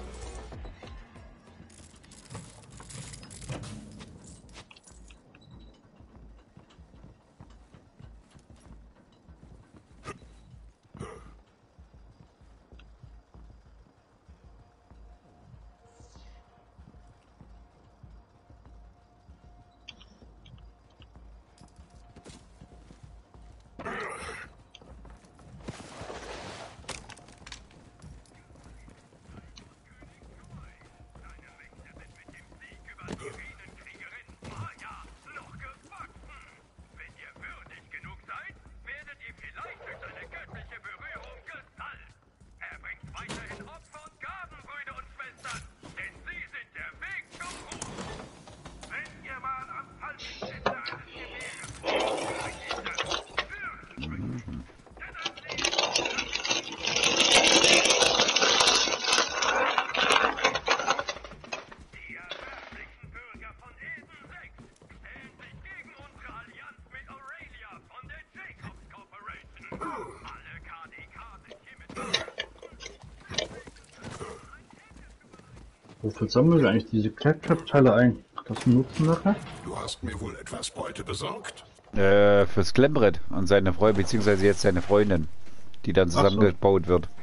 Wofür sammeln wir eigentlich diese Claptrap-Teile ein? Das nutzen nachher? Du hast mir wohl etwas Beute besorgt? Äh, fürs Klemmbrett und seine Freundin, beziehungsweise jetzt seine Freundin, die dann zusammengebaut so. wird.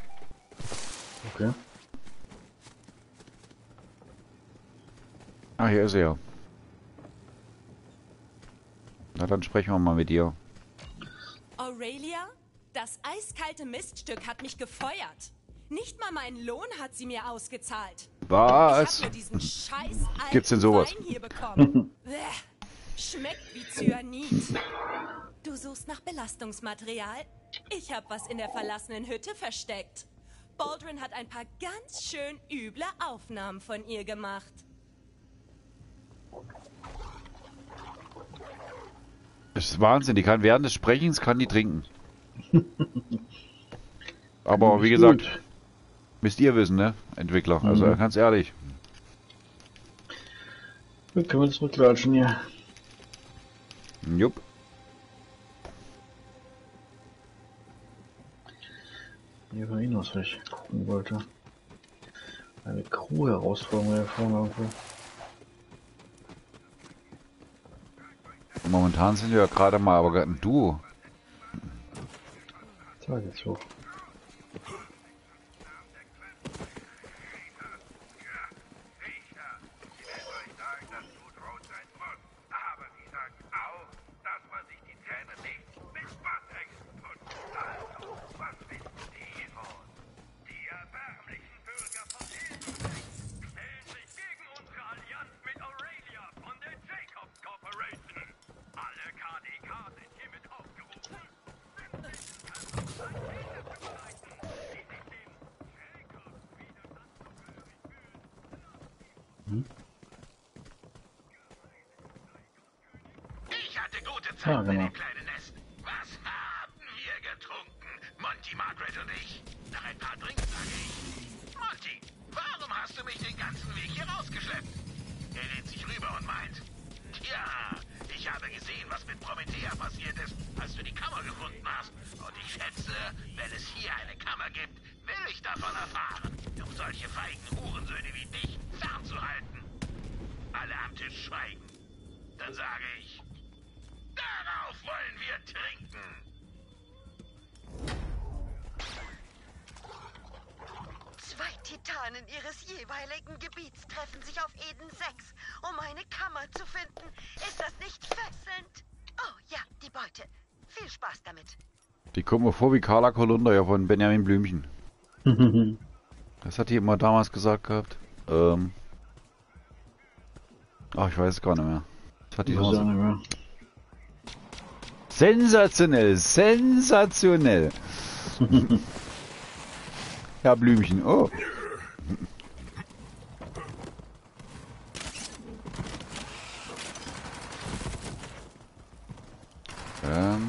Okay. Ah, hier ist er. Na, dann sprechen wir mal mit dir. Aurelia? Das eiskalte Miststück hat mich gefeuert. Nicht mal meinen Lohn hat sie mir ausgezahlt. Was? Ich hab nur diesen scheiß alten Gibt's denn sowas? Wein hier bekommen. Bäh, schmeckt wie Cyanid. Du suchst nach Belastungsmaterial? Ich hab was in der verlassenen Hütte versteckt. Baldwin hat ein paar ganz schön üble Aufnahmen von ihr gemacht. Das ist Wahnsinn, die kann während des Sprechens kann die trinken. Aber wie gesagt, gut. Müsst ihr wissen, ne? Entwickler, also mhm. ganz ehrlich. Gut, können wir das rücklatschen hier. Jupp. Hier war eh noch, was ich gucken wollte. Eine Crew-Herausforderung hier vorne irgendwo. Momentan sind wir ja gerade mal aber ein Duo. Da geht's hoch. Ich hatte gute Zeit Ja, bei genau. dem kleinen Nest. Was haben wir getrunken? Monty, Margaret und ich. Nach ein paar Drinks sage ich. Monty, warum hast du mich den ganzen Weg hier rausgeschleppt? Er lehnt sich rüber und meint. Tja, ich habe gesehen, was mit Promethea passiert ist, als du die Kammer gefunden hast. Und ich schätze, wenn es hier eine Kammer gibt, will ich davon erfahren, um solche feigen Hurensöhne wie dich fernzuhalten. Alle am Tisch schweigen. Dann sage ich, darauf wollen wir trinken. Zwei Titanen ihres jeweiligen Gebiets treffen sich auf Eden sechs, um eine Kammer zu finden. Ist das nicht fesselnd? Oh ja, die Beute. Viel Spaß damit. Die kommt mir vor wie Carla Kolumna ja von Benjamin Blümchen. Das hat die immer damals gesagt gehabt. Ähm. Ach, ich weiß es gar nicht mehr. Das hat die Weiß auch nicht mehr. Sensationell, sensationell. Ja, Blümchen, oh. Ähm.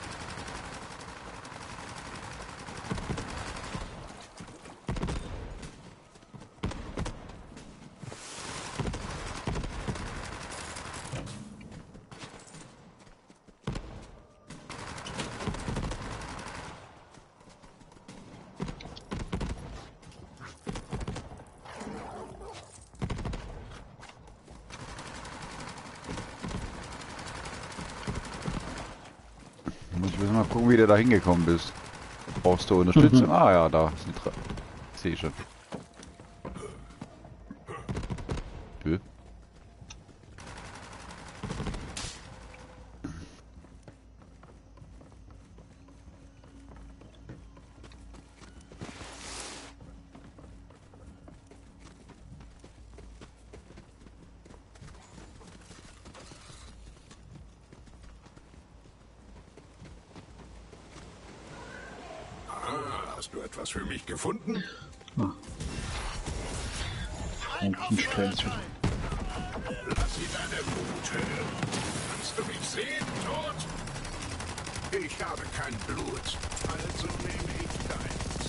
Muss ich mal gucken, wie du da hingekommen bist. Brauchst du Unterstützung? Ah ja, da ist eine Tre Sehe ich schon. Tö. Hast du etwas für mich gefunden? Ah. Ein Stellchen. Lass ihn deine Wut hören. Kannst du mich sehen, Tod? Ich habe kein Blut, also nehme ich deins.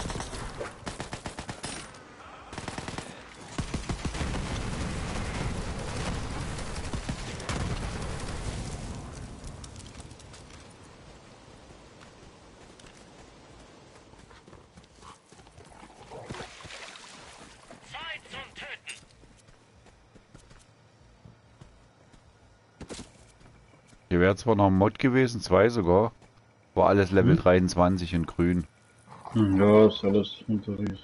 Hier wäre zwar noch ein Mod gewesen, zwei sogar. War alles Level hm? dreiundzwanzig in grün. Ja, ist alles unterwegs.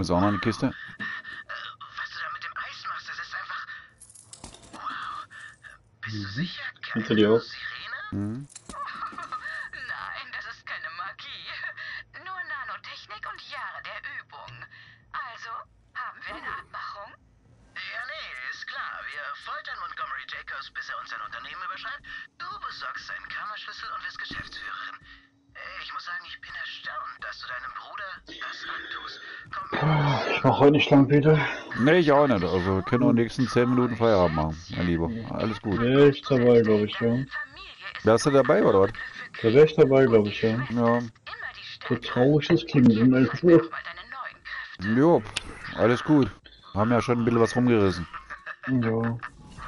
ist auch noch eine Kiste. Was du da mit dem Eis machst, das ist einfach... Wow. Bist du sicher? Hinter dir auch. Sirene? Mhm. Nein, das ist keine Magie. Nur Nanotechnik und Jahre der Übung. Also, haben wir eine Abmachung? Ja, nee, ist klar. Wir foltern Montgomery Jacobs, bis er uns sein Unternehmen überschreibt. Du besorgst seinen Kammerschlüssel und wirst Geschäftsführerin. Ich muss sagen, ich bin erstaunt, dass du deinem Bruder das antust. Komm mit. Ich mach heute nicht lang, Peter. Nee, ich auch nicht. Also wir können auch nächsten zehn Minuten Feierabend machen, mein Lieber. Alles gut. Ja, ich dabei, glaube ich, ja. Wärst du dabei, oder was? Da wäre ich dabei, glaube ich, ja. Ja. So traurig das klingt um elf Uhr. Jo, alles gut. Haben ja schon ein bisschen was rumgerissen. Ja.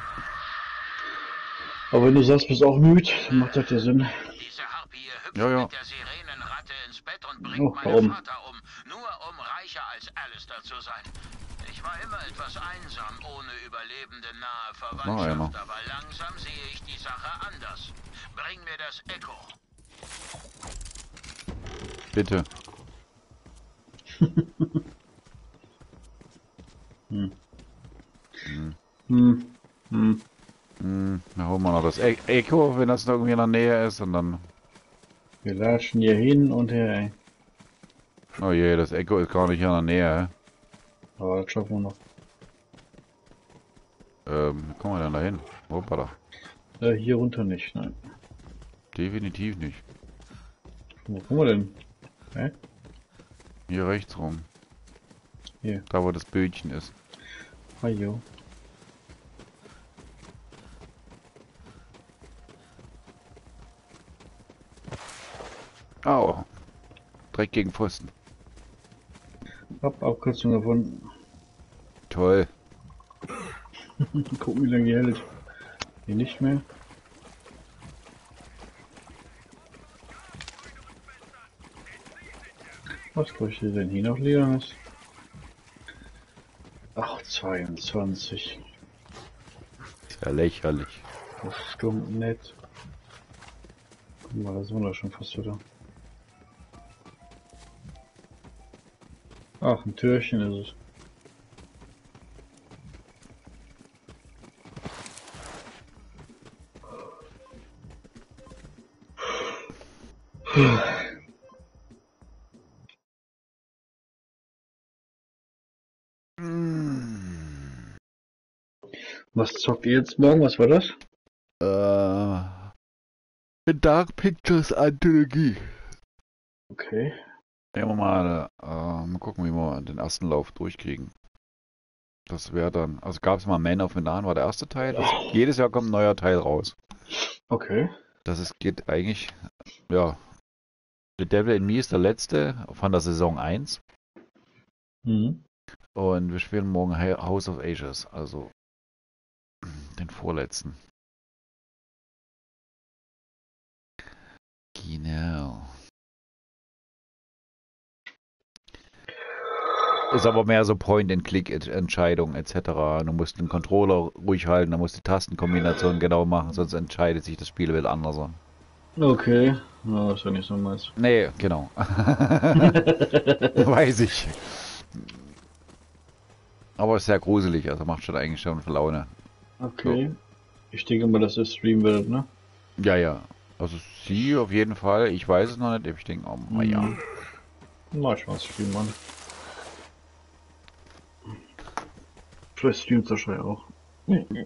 Aber wenn du sagst, bist auch müde, dann macht das ja Sinn. Diese Harpie hüpft Ja, ja. mit der Sirenenratte ins Bett und bringt Oh, meinen warum? Vater um, nur um reicher als Alistair zu sein. Ich war immer etwas einsam, ohne überlebende nahe Noch einer. Verwandtschaft, aber langsam sehe ich die Sache anders. Bring mir das Echo. Bitte. Hm. Hm. Hm. Hm, dann holen wir noch das e Echo, wenn das noch irgendwie in der Nähe ist und dann... Wir latschen hier hin und her, ey. Oh je, das Echo ist gar nicht hier in der Nähe. Aber das schaffen wir noch. Ähm, wie kommen wir denn da hin? Hoppala. Äh, hier runter nicht, nein. Definitiv nicht. Wo kommen wir denn? Hä? Hier rechts rum. Hier. Da wo das Bötchen ist. Ah, jo. Au. Dreck gegen Pfosten. Hab Abkürzung gefunden. Toll. Gucken, wie lange die hält. Hier nicht mehr. Was bräuchte denn hier noch leeres? Ach, zweiundzwanzig. Ist ja lächerlich. Das stimmt nett. Guck mal, da sind wir doch schon fast wieder. Ach, ein Türchen ist es. Was zockt ihr jetzt morgen? Was war das? Äh, Dark Pictures Anthologie. Okay. Nehmen wir mal, äh, mal gucken, wie wir den ersten Lauf durchkriegen. Das wäre dann, also gab es mal Man of Medan, war der erste Teil. Das, jedes Jahr kommt ein neuer Teil raus. Okay. Das ist, geht eigentlich, ja. The Devil in Me ist der letzte von der Saison eins. Mhm. Und wir spielen morgen House of Ashes, also den vorletzten. Genau. Ist aber mehr so Point-and-Click-Entscheidung et cetera. Du musst den Controller ruhig halten, du musst die Tastenkombination genau machen, sonst entscheidet sich das Spiel wieder anders. Okay. Na, das ist ja nicht so meins. Nee, genau. Weiß ich. Aber ist sehr gruselig, also macht schon eigentlich schon für Laune. Okay. So. Ich denke mal, dass es streamen wird, ne? Ja, ja. Also sie auf jeden Fall. Ich weiß es noch nicht. Ich denke, oh, na ja. Mhm. Na, ich weiß streamen, Mann. Vielleicht streamt Sascha auch. Nee, nee.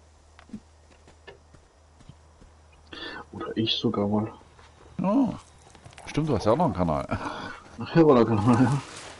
Oder ich sogar mal. Oh. Stimmt, du hast ja auch noch einen Kanal. Ach ja, war der Kanal, ja.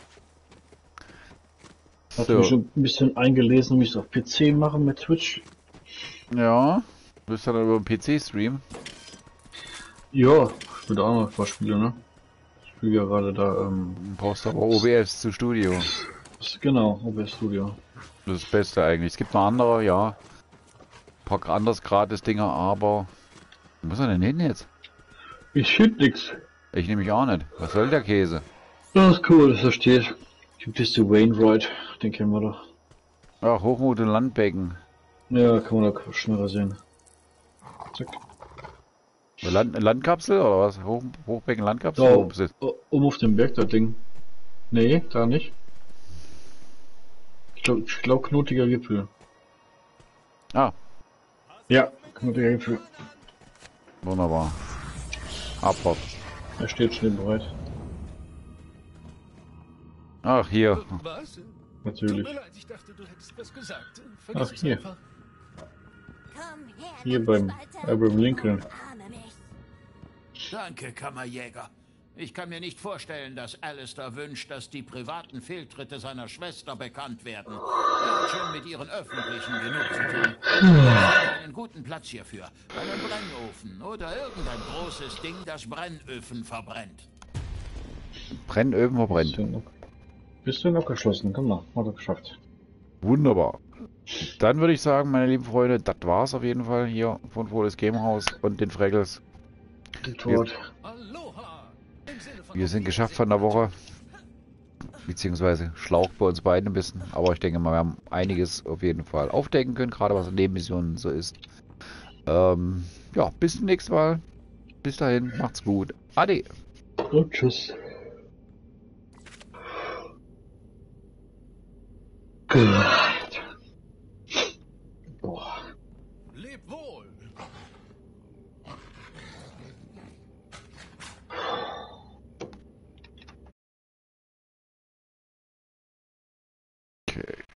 Hat So. mich schon ein bisschen eingelesen, wie ich es auf P C mache mit Twitch. Ja. Willst du dann über den P C streamen? Ja, ich will da auch noch ein paar Spiele, ne? Ich spiele ja gerade da, ähm... Du brauchst aber O B S zu Studio. Genau, O B S Studio. Das ist das Beste eigentlich. Es gibt noch andere, ja. Ein paar anderes Gratis-Dinger, aber... Wo muss er denn hin jetzt? Ich find nix. Ich nehme mich auch nicht. Was soll der Käse? Das ist cool, das versteht. Gibt es die Wainwright, den kennen wir doch. Ach, Hochmut und Landbecken. Ja, kann man da schneller sehen. Zack. Land Landkapsel oder was? Hoch Hochbecken Landkapsel? Ja, Oh, um auf den Berg, das Ding. Nee, da nicht. glaube, ich glaub, knotiger Gipfel. Ah, Ja, knotiger Gipfel. wunderbar. Abfahrt. Er steht schon bereit. Ach, hier. Was? Natürlich. Tut mir leid, ich dachte, du hättest was gesagt. Ach, Vergiss es hier. einfach. Komm her, Hier beim Abraham Lincoln. arme mich. Danke, Kammerjäger. Ich kann mir nicht vorstellen, dass Alistair wünscht, dass die privaten Fehltritte seiner Schwester bekannt werden. Er hat schon mit ihren öffentlichen genug zu tun. Ich habe einen guten Platz hierfür. Einen Brennofen oder irgendein großes Ding, das Brennöfen verbrennt. Brennöfen verbrennt. Bist du noch, bist du noch geschlossen? Komm mal, hat er geschafft. Wunderbar. Dann würde ich sagen, meine lieben Freunde, das war's auf jeden Fall hier von Foles Gamehouse und den Freckles. Tot. Aloha! Im Sinne von Wir sind geschafft von der Woche. Beziehungsweise schlaucht bei uns beiden ein bisschen. Aber ich denke mal, wir haben einiges auf jeden Fall aufdecken können, gerade was in Nebenmissionen so ist. Ähm, ja, bis zum nächsten Mal. Bis dahin, macht's gut. Ade. Und tschüss. Gott. Boah. Leb wohl! Okay.